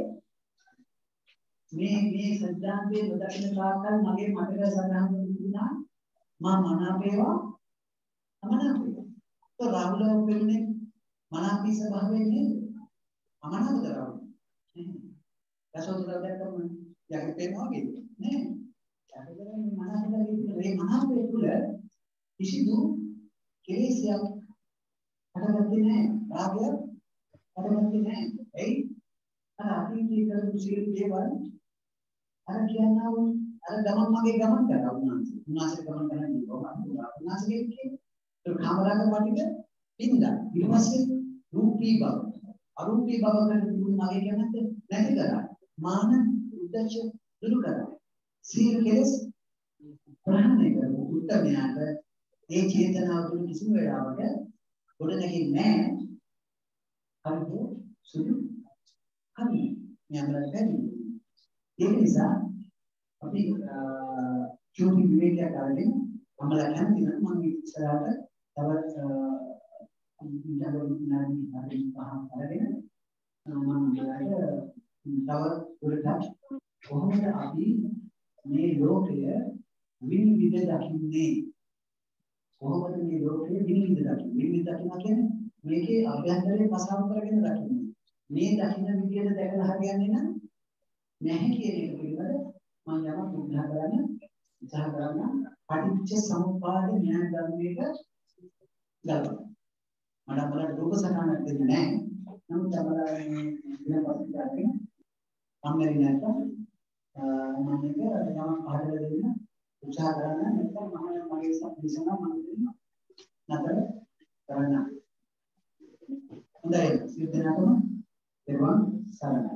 මේ සද්ධාන්තයේ නොදකින තාක්කල් මගේ මතක සඳහන් වුණා මා මනාපේවා අමනාපේවා તો රාහුල වෙන්නේ මනාපී ස්වභාවයෙන් නේද අමනාපද රාහුල රසෝදරව දැක්කම යකේ පේනවා වගේ නේ යකේ මනාපද මේ මනාපේ තුල කිසිදු කෙලෙසයක් හටගත්තේ නැහැ රාගය හටගත්තේ නැහැ එයි අර අතීතයේ කරපු සියලු දේවල් අර කියනවා අර ගමන් මගේ ගමන් කරා උන්වහන්සේ ගමන් කරන්නේ කොහොමද උන්වහන්සේ කියන්නේ ඒ කාමරාග පිටික පින්දා ඊට පස්සේ රූපී බව අරූපී බව කරන මගේ කැමැත්ත නැති කරා මාන උද්දච්ච දුරු කරා සීල කෙලස් ප්‍රහාණය කරපු උත්තමයාට ඒ චේතනාව තුළ කිසිම වෙලාවක ගොඩ නැගෙන්නේ නැහැ හරිද සුදු හරි මෙයාමලට බැරි ඒ නිසා අපි චෝටි විවේකයක් අරගෙන මමලා කැමති නම් මම ඉස්සරහට තවත් ඉන්ටර්නෙට් පහක් අරගෙන මම මෙයාට තව උඩට කොහොමද අපි මේ ලෝකය විනිවිද දකින්නේ කොහොමද මේ ලෝකය විනිවිද දකින්නේ? විනිවිද දකින්න කියන්නේ මේකේ අභ්‍යන්තරයේ පසාව කරගෙන දකින්නේ. මේ දකින්න විදියට දැකලා හරියන්නේ නැහැ කියන එක පිළිබඳ මම යමක් උත්සාහ කරන්න පටිච්ච සමුප්පාද ඥාන ධර්මයක ගලපන්න. මට අපලට රූප සටහනක් දෙන්නේ නැහැ. නමුත් අපලා මේ දිනපත් කරගෙන අම්මරි නැත්නම් මම මේක යමක් පහදලා දෙන්න උත්සාහ කරන්න. නැත්නම් මගේ සම්පූර්ණ මම දෙන්න නතර කරන්න. හොඳයි. සිද්ධාර්ථම දෙවන් සරණයි.